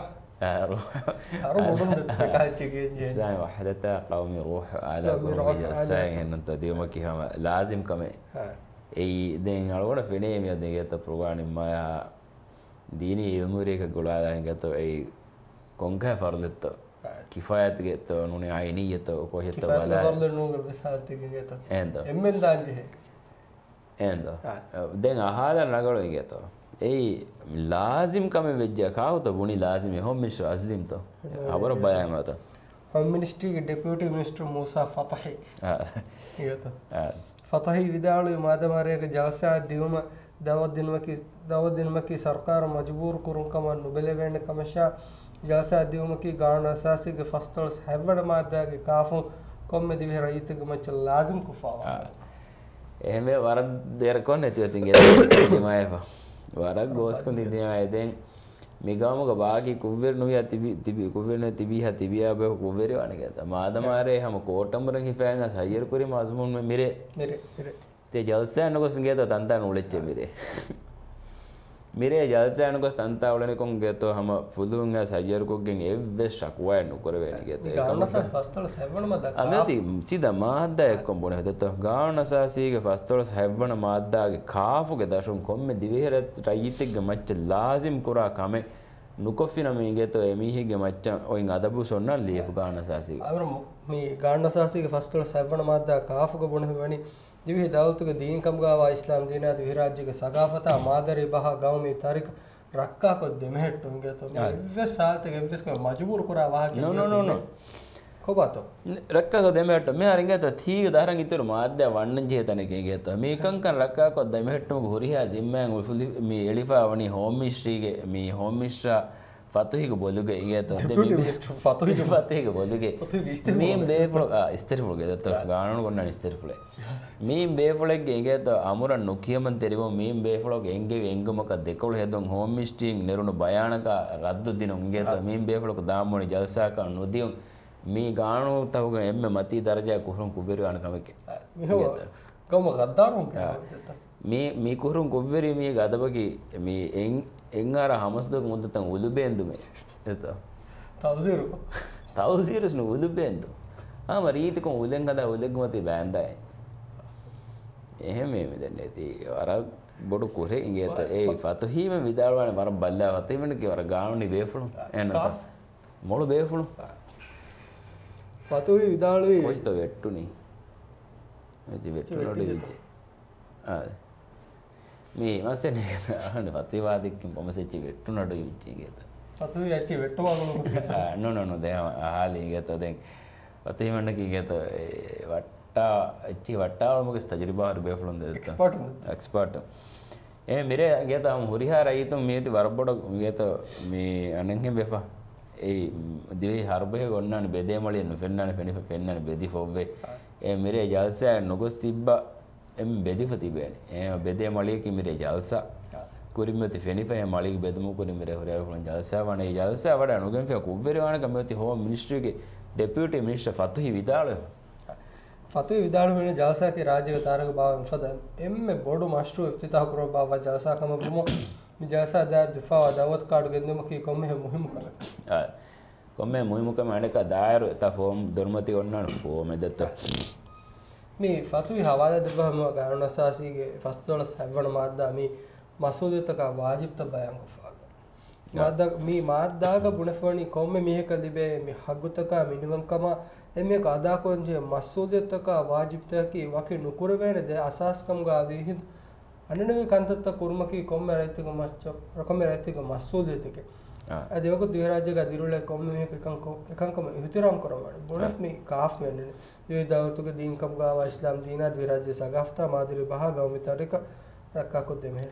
إسلام وحدته قومي روح على قومي الساعة إن أنت ديومك هم لازم كمان أي دين على ولا في نيم يا دين جت بروغرام ما ديني يموري كقول هذا إن جت أي كونكه فرلته كفاية جت نوني عينية تو كويس تو كفاية ولا فرل نونغ بسال تيجي جت إنده إمن دانجه إنده دين هذا نقوله إن جت ඒ ලාසිම් කම වෙජ්ජ කාවත බුණි ලාසිම හොම් මිනිස්ටර් අස්ලිම් තෝ අවර බයම අත होम मिनिस्ट्री के डेप्यूटी मिनिस्टर मूसा फतही ආ ये तो ಫತಹಿ ವಿದಾಳು ಮಾದಮಾರಿಯಕ ಜಲಸಾ ದಿವಮ ದವದ್ ದಿನಮಕಿ ದವದ್ ದಿನಮಕಿ ಸರ್ಕಾರ ಮಜಬೂರ್ ಕುರುಂಕಮ ನುಬೆಲೆವೆಂಡ ಕಮಶ ಜಲಸಾ ದಿವಮಕಿ ಗಾಣ ಅಸಾಸಿಗೆ ಫಸ್ತಳಸ್ ಹೆವ್ವಡ ಮಾದಾಗೆ ಕಾಫು ಕೊಮ್ಮೆ ದಿವೆ ರೈತಗೆ ಮಚ್ಚ ಲಾಜಿಮ್ ಕುಫಾವ එහෙම වරක් දෙයක් කොන්න නැතිව තින් ගෙමයපා වරක් ගෝස්කුන් දිදිනායදෙන් මිගාමක බාකි කුවෙර නුවිය තිබි තිබි කුවෙර න තිබි හ තිබියා බේ කුවෙර වණගත මාදමාරේ හැම කොටම්බරන් හිෆෑන් අස හයිර් කුරි මාස්මුන් මිරේ මිරේ මිරේ තේ ජල්සෑන කොස් ගෙත තන්තන උලෙච්ච මිරේ මිරේ ජල්සෑන කොස් තන්තා උලනේ කොන් ගෙතෝ හැම ෆුදුන් අස හයිර් කොගෙන් එව්වෙ ශක්වය නුකර වෙන ගෙත ගානස ෆස්තල සෙවන මද අමති සිද මාද්දා එක්කොම් බොන හදත ගානසාසීගේ ෆස්තල සෙවන මාද්දාගේ කාෆුගේ දශුන් කොම්මෙ දිවෙහෙර රයිතිගේ මච්ච ලාසිම් කුරා කමෙ නුකොෆින මේගෙතෝ එමිහිගේ මච්ච ඔයින් අදබු සොන්න ලියපු ගානසාසී අවර මේ ගානසාසීගේ ෆස්තල සෙවන මාද්දා කාෆුගේ බොන වෙවනි දිවෙහි දවතුගේ දීන්කම් ගාවා ඉස්ලාම් දීනාද විරාජ්‍යගේ සගාෆතා මාදරි බහ ගෞමි තාරික රක්කා කො දෙමහෙට්ටු ගෙතෝ එව්වෙ සාල්තක එව්වෙස් කො මජබූර් කුරා වාහක නෝ නෝ නෝ කොබතෝ රක්කා කො දෙමහෙට්ටු මේ අරින් ගෙතෝ තීග දරන් ඉතුරු මාද්දා වන්නන් ජේතනකේ ගෙතෝ මේ කංකන් රක්කා කො දෙමහෙට්ටු හොරියා ජිම්මෙන් උෆුලි මේ එලිෆා වනි හෝම් මිස්ට්‍රීගේ මේ හෝම් මිස්ට්‍රා ಫತುಹಿಗೆ ಬೊಲುಗೆ ಈಗೇತ ಫತುಹಿಗೆ ಫತುಹಿಗೆ ಬೊಲುಗೆ ಮೀಮ್ ಬೇಫುಳ ಇಸ್ತಿರ್ಫುಳಗೆ ದತ್ತ ಗಾಣನ ಕೊಂಡ ಇಸ್ತಿರ್ಫುಳೆ ಮೀಮ್ ಬೇಫುಳಗೆ ಈಗೇತ ಅಮುರ ನುಕಿಯಮನ್ ತೆರಿವೋ ಮೀಮ್ ಬೇಫುಳಗೆ ಎಂಗೆ ಎಂಗುಮಕ ದೆಕೊಳು ಹೆದಂ ಹೋಮ್ ಮಿಸ್ಟಿಂಗ್ ನೆರುನು ಭಯಾನಕ ರದ್ದು ದಿನ ಈಗೇತ ಮೀಮ್ ಬೇಫುಳಕ ದಾಮೋಣಿ ಜಲ್ಸಾಕ ನುದಿಯಂ ಮೀ ಗಾಣು ತವಗ ಎಮ್ಮೆ ಮತಿ ದರ್ಜಾ ಕುಹುಂ ಕುಬೇರು ಗಾಣ ಕಮಕೆ ಈಗೇತ ಗಮ ಗದ್ದಾರು ಮೀ ಮೀ ಕುಹುಂ ಕುಬೇರಿ ಮೀ ಗದಬಗಿ ಮೀ ಎಂ ಎಂಗಾರ ಹಮಸ್ದೋಗ ಮುದ್ದತಂ ಉಲುಬೇಂದುಮೆ ಎತ තවසිරු තවසිරුස්න උලුබෙන්දු ආම රීතිකම් උලෙන්ගද උලෙග්මති බෑන්දයි එහෙම මේ මෙදන්නේ ඇති අර බොඩු කුරේ ඉංගේත ඒ ෆතුහීම විදාලවන වර බල්ලා වතේමන කි වර ගානුනි බේෆුණු එන්න මොළු බේෆුණු ෆතුහි විදාලුයි කොයිත වෙට්ටුනි එති වෙට්ටුනොඩ ඉච්චි ආ මේ මස්සනේ අහන්න පතිවාදිකකින් පොමසෙච්චි වෙට්ටුනඩ ඉච්චි ගේත ෆතුහි ඇච්චි වෙට්ටුවා නෝ නෝ නෝ දැන් අහලි ගේත දැන් පතිමන්න කි ගේත වට්ටා ඇච්චි වට්ටාවල මොකස් තජරිබාර බේෆලොන් දෙත එක්ස්පර්ට් එක්ස්පර්ට් ඒ මිරේ ගේත අම හුරිහා රයිතුම් මේති වරබොඩ ගේත මේ අනංගෙ බෙෆා ඒ දිවි හර්බේ ගොන්නන බෙදේ මලියන ෆෙන්නන ෆෙනිෆ ෆෙන්නන බෙදි ෆොව්වේ ඒ මිරේ ජල්සා නොගොස් තිබ්බා එම් බෙදිෆ තිබේනේ ඒ බෙදේ මලිය කි මිරේ ජල්සා කුරිමති ෆෙනිෆ ඒ මලික බෙදමු කුරි මිරේ හොරේ වුණ ජල්සා වනේ ජල්සා වඩ අනුගෙන් ෆේ කුබ්බෙරි වණ කමති හෝම් මිනිස්ට්‍රීගේ ඩෙපියුටි මිනිස්ටර් ෆතුහි විදාල ෆතුහි විදාල වෙන ජල්සා කි රාජ්‍ය තාරක බාව ෆද එම්මෙ බොඩු මාස්ටර් ඉෆ්තිතාහ කරව බාව ජල්සා කම බුමු මි ජල්සා දාර් දිෆා දාවත් කාඩු ගෙන්දම කි කොම්මෙ මුහිම් කර ආ කොම්මෙ මුහිම් කම අඩක දායර තා ෆෝම් ධර්මති ඔන්නන ෆෝම් එදත්ත මේ ෆතුහි හවාලා දෙබහම ගානසාසීගේ ෆස්තොල සැවණ මාද්දා මේ මසූදතක වාජිබ්ත බයන් කොෆාද මාද්දා මේ මාද්දාග බුණෆණි කොම්මෙ මේක ලිබේ මේ හග්ගුතක මිනිවම්කම එමෙක අදා කොන්ජේ මසූදතක වාජිබ්ත කි වකි නුකුර වේන ද අසාස්කම් ගා විහිද අනනවේ කන්තත්ත කුර්මකි කොම්මෙ රයිතික මච්ච රකමෙ රයිතික මසූදතක ಆ ದೇವಕ ದ್ವಿರಾಜ್ಯಗ ದಿರುಳೆ ಕೊಮ್ಮೆ ಮೇಕ ಕಂಕೊ ಕಂಕಮ ಇಹತಿರಾಮ್ ಕರವಾಡ ಬೋನಫ್ ಮಿ ಕಾಫ್ ಮೆನ್ನೆ ಯೆ ದಾವತುಗ ದೀನ್ ಕಮ್ ಗಾವ ಇಸ್ಲಾಂ ದೀನಾ ದ್ವಿರಾಜ್ಯ ಸಗಾಫತಾ ಮಾದಿರಿ ಬಹ ಗೌಮಿ ತಾರಿಕ ರಕ್ಕಾ ಕೊದ್ದೆ ಮೆ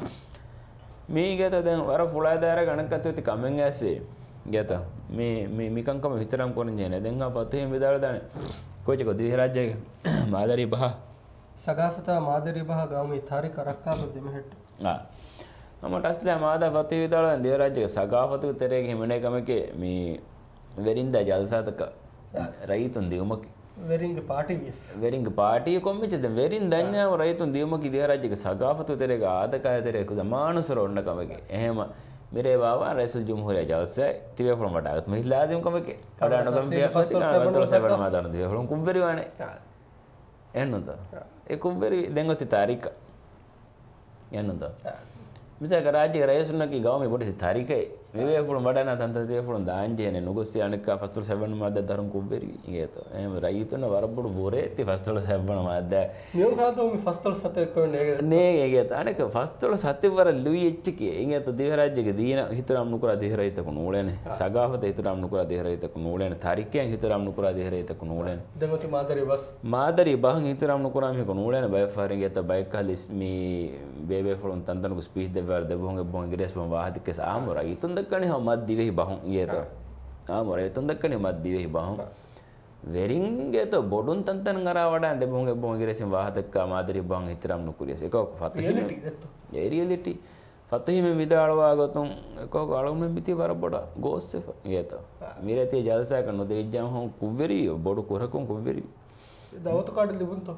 ಮೀ ಗೆತ ದೆನ್ ವರ ಫುಳಾದಾರ ಗಣಕತ್ತಿ ಕಮೆನ್ ඇසේ ಗೆತ ಮೀ ಮೀ ಮಿ ಕಂಕಮ ಇಹತಿರಾಮ್ ಕೊನ ಜೇನೆ ದೆನ್ ಆ ಫತಹಿ ವಿದಾಳ ದಾನೆ ಕೋಚ ಕೊ ದ್ವಿರಾಜ್ಯಗ ಮಾದಿರಿ ಬಹ ಸಗಾಫತಾ ಮಾದಿರಿ ಬಹ ಗೌಮಿ ತಾರಿಕ ರಕ್ಕಾ ಕೊದ್ದೆ ಮೆ ಹೆಟ್ ಆ ನಮ್ಮට අස්ලා මාදා ෆතේ විදාලෙන් දේව රාජ්‍යක සගාෆතු තෙරේක හිමනේ කමකේ මේ වෙරින්දා ජල්සාතක රයිතුන් දියුමක වෙරින්ග පාටි විස් වෙරින්ග පාටි කොම්මිචද වෙරින් දන්නාව රයිතුන් දියුමක දේව රාජ්‍යක සගාෆතු තෙරේක ආදකය තෙරේක දමානුසර ඔන්න කමකේ එහෙම මිරේ බාවා රයිසුල් ජම්හූරියා ජල්සා තිවේ ෆොරම් වටාගත් මෙහි ලාසිම් කමකේ කඩාන කම්පිය ෆස්තල් සෙවන මාදාන දිවේ ෆොරම් කුබ්බරි වනේ එන්නොත ඒ කුබ්බරි දැන් ඔති තාරික එන්නොත මිසක රාජ්‍ය රයසුන්නකි ගාමි බොඩි තාරිකේ මේ වේපුණ වඩන තන්ත වේපුණ දාන්ජේනේ නුගස්ති අනික ෆස්තොල සෙවන මද්ද දරුම් කුබ්බෙරි ඉගේත එහෙම රයිතුන වරබුඩු බොරේ ති ෆස්තොල සෙවන මද්ද නියම කාතෝ මේ ෆස්තොල සතේ කොන්නේ නේ ඉගේත අනික ෆස්තොල සතේ වර ලුයි එච්චකේ ඉගේත දිවරාජ්‍යගේ දීන හිතරම් නුකර දිහරයිත කුණ ඕලේනේ සගාවත හිතරම් නුකර දිහරයිත කුණ ඕලේනේ තරිකයන් හිතරම් නුකර දිහරයිත කුණ ඕලේනේ දෙමති මාදරි බස් මාදරි බහන් හිතරම් නුකර මේ කුණ ඕලේනේ බය ෆාරින් ගේත බයි කලිස් මේ බේබේ ෆලොන් තන්තනක ස්පීඩ් දෙවර දෙබොංගෙ බොං ගිරස් බොං වාහතිකේ ආමර ඉතුන් දක්කනේ හම මද්දිවෙහි බහුන් ඉයත ආමර ඉතුන් දක්කනේ මද්දිවෙහි බහුන් වෙරින් ගේත බොඩුන් තන්තන ngara වඩා දෙබොංගෙ බොං ගිරස් වාහතක මාදරි බහන් හිතරම් නුකුරියස එක ෆතහිමි ඒ රියැලිටි ෆතහිමි විදාලවා ගතුන් එක අලුම මිති වරබඩ ගෝස්සෙ ඉයත මිරති ජලසයක නොදෙජ්ජම් හොන් කුවෙරි බොඩු කොරකුන් කුවෙරි දවත කාඩ ලිබුන්තෝ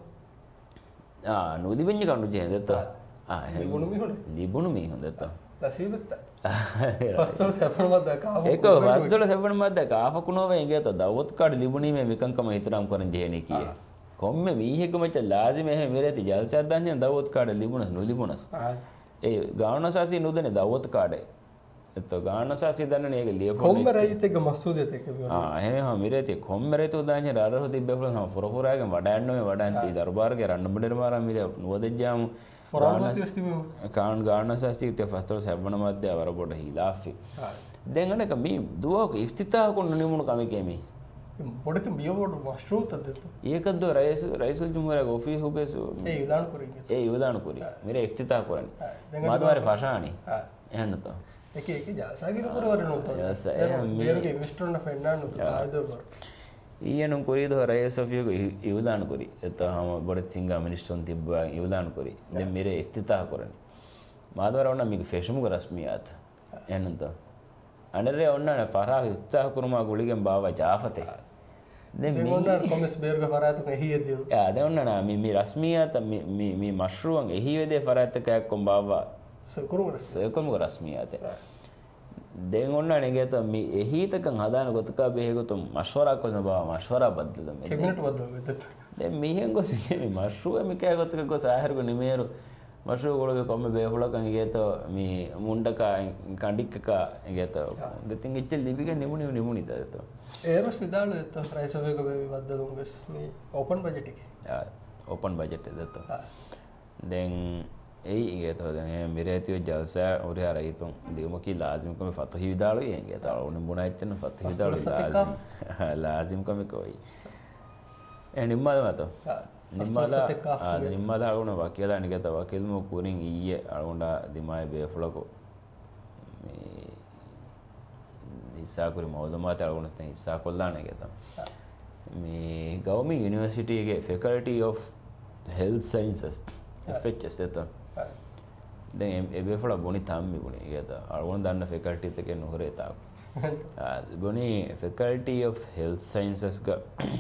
ආ නොදිබෙඤ්ඤ කණු ජේ දත්ත ආ ලිබුණු මිහුනේ ලිබුණු මිහුන් දත්ත නසීබත් ෆස්තොල සෙවන මද්ද කාව ඒක ෆස්තොල සෙවන මද්ද කාෆකුනෝව එගේත දවත් කාඩ ලිබුණී මේ මිකංකම හිතරම් කරන් ජේනේ කියේ කොම්මෙ මීහෙක මච ලාසිම එහෙ මිරති ජල්සයක් දන්නේ දවත් කාඩ ලිබුණස් නොලිබුණස් ඒ ගානසාසි නුදනේ දවත් කාඩේ එතෝ ගානසාසි දන්නනේ ඒක ලියපොනේ කොම්මරයිතක මස්සූදෙත එක ආ එහෙම හා මිරති කොම්මරේතෝ දාන්නේ රරහ තිබ්බෙෆලන් හා ෆොරෆොරාගෙන් වඩන්නේ වඩන්ති දරබාරගේ රන්න බඩේර මාරම් මිල නොදෙජ්ජාමු කාන් ගානසාසි te ෆස්තොල සෙවන මද්ද වරබොඩ හිලාෆි දැන් අනක මේ දුවක ඉෆ්තිතාහ කොන්න නිමුණු කමකේ මේ පොඩිත බියවඩ මස්රූත දෙත ඒකද්ද රයිස් රයිසුල් ජුමරක ඔෆී හුබේසු ඒ ඉලාන කුරින් ඒ ඉලාන කුරි මිර ඉෆ්තිතාහ කරන්නේ මාදවාරි ෆෂානි එහෙන්නත එක එක ජාසාගින කුරවර නොත යස ඒ මේරුගේ ඉන්වෙස්ටර්න ෆෙන්ඩාන් නොත ආයදවර ඊයනුම් කුරීද රයිස් ඔෆියක ඉලාන කුරි එතහම බොඩ සිංගා මිනිස්ටර්න් තිබ්බා ඉලාන කුරි දැන් මිර ඉෆ්තිතාහ කරන්නේ මාදවාර ඔන්න මික ෆෙෂමුග රස්මියාත් එහෙන්නත අනරේ ඔන්නනේ ෆරා ඉෆ්තිතාහ කුරුමා ගුලිගෙන් බාව ජාෆතේ දැන් මේ ඔන්න කොමස් බේර්ග ෆරාතක එහියදී යා දැන් ඔන්න මේ මේ රස්මියාත මේ මේ මෂ්රූන් එහිවෙදේ ෆරාතකයක් කොම් බාව සකුරුමරස් සකුරුමග රස්මියාත දැන් ඔන්න නෙගේත මේ එහිතකන් හදාන ගොතක බෙහෙගොතු මෂ්වරා කොන බව මෂ්වරා බද්දල මේ කෙමිනට බද්දල වෙදත් දැන් මෙහෙන් ගොස් මේ මෂ්රූ මේ කෑ ගොතක ගොස් ආහාරක නිමේරු මෂ්රූ ගොලගේ කොම්ම බෙහුලකන් ගේත මේ මුණ්ඩක කණ්ඩික්ක ගේත ගතින් ඉච්ච ලිපික නිමුනි නිමුනි තත ඒරස් නිදාල දෙත ප්‍රයිස් ඔෆ් එක බෙවි බද්දලුම් ගස් මේ ඕපන් බජට් එකේ ආ ඕපන් බජට් එක දත දැන් ඒ ඉගේත දැන් මිරේතිය ජල්සා උරේ අරයිතුන් දියුමකි ලාසිම් කම ෆතහි විදාලු යenge තාලුන බුණාච්චන ෆතහි විදාලු ලාසිම් ලාසිම් කම කොයි ඒ නිම්මාද මත නිම්මාද ආ නිම්මාද අරුණ වකීලා නිගත වකීල්ම කුරින් ඊයේ අරුණා දිමාය බේෆලකෝ මේ ඉස්සාකුරි මෞලමාත අරුණ තේ ඉස්සා කොල්ලාන නිගත මේ ගවර්න්මන්ට් යුනිවර්සිටි එකේ faculty of health sciences F H S එතන දැන් ඒ බේෆල බොනි තම්මි ගුණේ ඒත අරුණ දන්න ෆැකල්ටි එකේ නොහරේ තාක් ආ බොනි ෆැකල්ටි ඔෆ් හෙල්ත් සයන්සස් ක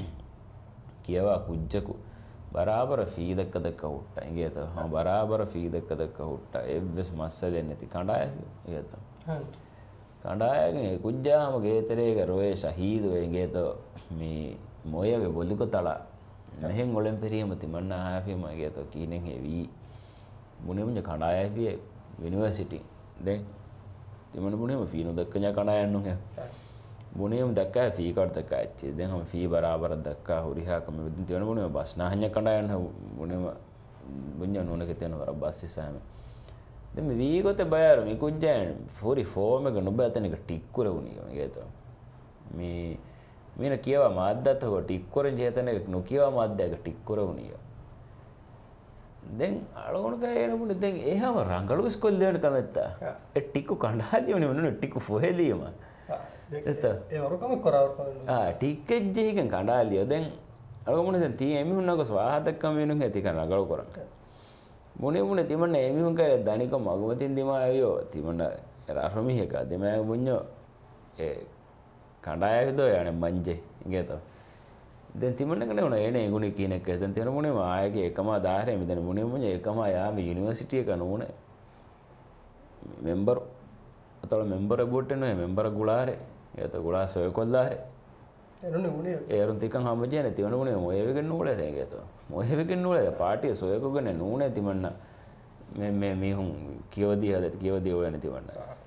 කියවා කුජ්ජකු බරාබර ෆී දක්ක දක්ක උට්ට ඒත හා බරාබර ෆී දක්ක දක්ක උට්ට එව්ස් මස්සලෙන් නැති කණ්ඩාය ඒත කණ්ඩායගේ කුජ්ජාම ගේතරේක රොයේ ශහීද් වෙගේත මේ මොයගේ බොලිකො තලා මෙහෙන් ඔලෙන් පෙරියම තිමන්න ආෆිම ගේත කීනෙන් හෙවි මුනෙමුඤ්ඤ කණ්ඩායපිය යුනිවර්සිටි දැන් තිමන මුනෙම ෆී නොදක්ක냐 කණ්ඩායන් නුහ මුනෙම දක්කා ෆී කාඩ් දක්කා ඇච්චි දැන් හම ෆී බරාබර දක්කා හුරිහා කම වෙදින් තිවන මුනෙම බස් නාහඤ්ඤ කණ්ඩායන් මුනෙම බුඤ්ඤ නෝනක තෙන වර බස් ඉසාම දැන් මේ වී ගොතේ බයර මේ කුජ්ජයන් ෆෝරි ෆෝර් එක නොබතන එක ටික් කරවුනි ගේත මේ මීන කියවා මාද්දත් හො ටික් කරන් ජේතන එක නොකියවා මාද්දයක ටික් කරවුනි දැන් අලගොණ කරේන මුනේ දැන් එහම රංගලු ඉස්කෝලේට කමෙත්තා ඒ ටිකු කණ්ඩායම නෙමෙයි ටිකු ෆොහෙලියම එත ඒ වරකම කරාව කරන ආ ටිකෙජ් ජීකන් කණ්ඩායලිය දැන් අලගොණ දැන් තී එමිහුන්නක ස්වාහතක්කම වෙනුන් ඇති කරන රංගලු කරා මුනේ මුනේ තිමන්න එමිහුන් කරේ දනික මගමතින් දිමා ආවියෝ තිමන්න රාරමිහක දෙමෑ මුඤ්ඤෝ ඒ කණ්ඩායකදෝ යන්නේ මංජේ ඉගේතෝ දැන් තිමන්න කනේ උන එනේ ගුණේ කියන එක දැන් තේර මොනේ ආයගේ එකම ආධාරය මෙතන මොනේ මොනේ එකම යාම යුනිවර්සිටි එක නෝනේ මෙම්බර් අතල මෙම්බර් බෝට් එනේ මෙම්බර් ගුලාරේ ඒත ගුලා සොය කොල්ලාරේ එරුනේ මොනේ ඒරුන් තිකන් හම්බජේ නැති වන මොනේ මොය වෙගෙන නෝලේ රේගේතෝ මොය වෙගෙන නෝලේ පාටිය සොය කොගනේ නෝනේ තිමන්න මේ මේ මිහුන් කියවදී හද කියවදී ඔය නැති වන්න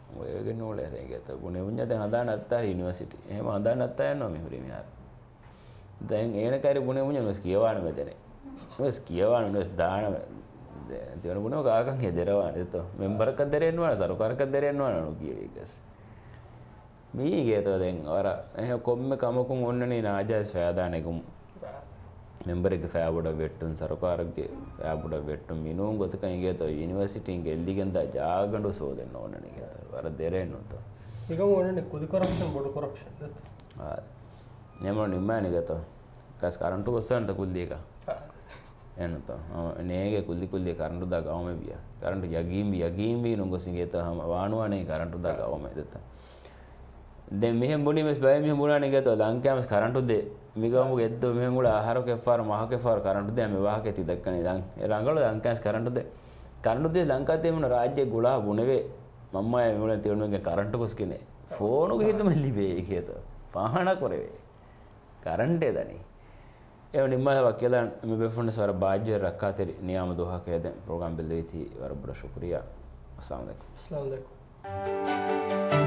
ඔයගේ නෝලේ රේගත ගුණේ වුණා දැන් හදාන්න අත්තා යුනිවර්සිටි එහෙම හදාන්න අත්තා යනවා මේ හුරි මෙහාර දැන් ඒන කාරි ගුණේ වුණා නොස් කියවන්න මෙතනේ නොස් කියවන්න නොස් දාන තියන ගුණ කාකන් හෙදරවන්න එතෝ මෙම්බර් එකක් දෙරෙන්නවා සරකාරකක් දෙරෙන්නවා නෝ කියේකස් මේ ගේතෝ දැන් අර එහෙ කොම්ම කමකුන් ඔන්නනේ නාජස් වෑදානෙකුම් මෙම්බර් එක ෆෑබොඩ වෙට්ටුන් සරකාරගේ ෆෑබොඩ වෙට්ටුන් මිනුම් ගොතකන් ගේතෝ යුනිවර්සිටි එක එල්ලිගෙන් දා ජාගඬු සෝදෙන්න ඕනනේ ගේතෝ වර දෙරෙන්නොතෝ නිකම් ඕනනේ කුඩු කරප්ෂන් බොඩු කරප්ෂන් දත් ආ නෙමෝ නිම්මානේ ගේතෝ කස් කරන්ටු කොස්සන්ට කුල්දීක එනතෝ නේගේ කුල්ලි කුල්ලි කරන්ටු දා ගාවම බියා කරන්ටු යගීම් යගීම් බී නොගොසින් ගේතෝ හම වානුවනේ කරන්ටු දා ගාවම දත දැන් මෙහෙම බොඩි මෙස් බය මෙහෙම බුණානේ ගේතෝ ලංකාවස් කරන්ටු දෙ මිගවමු ගෙද්දෝ මෙහෙම උල ආහාර කෙෆාර මහ කෙෆාර කරන්ටු දෙ මේ වාහකේ තිදක්කනේ දන් ඒ රංගල ලංකාවස් කරන්ටු දෙ කරන්ටු දෙ ලංකාවේ මොන රාජ්‍ය ගුලා බුණවේ මම්මයි මොන තියුණුගේ කරන්ටු කොස් කිනේ ෆෝනු ගිහින් ලිබේ ගේතෝ පහන කරවේ කරන්ටේ දනි ඒ නිම්මල වකලා මේ බෙෆොන්න සර බාජ්‍ය රක්කාතේ නියම දෝහකේ දැන් ප්‍රෝග්‍රෑම් බෙල්ලේති වර බඩ ශුක්‍රියා අස්ලාම් අලයිකුම් අස්ලාම් අලයිකුම්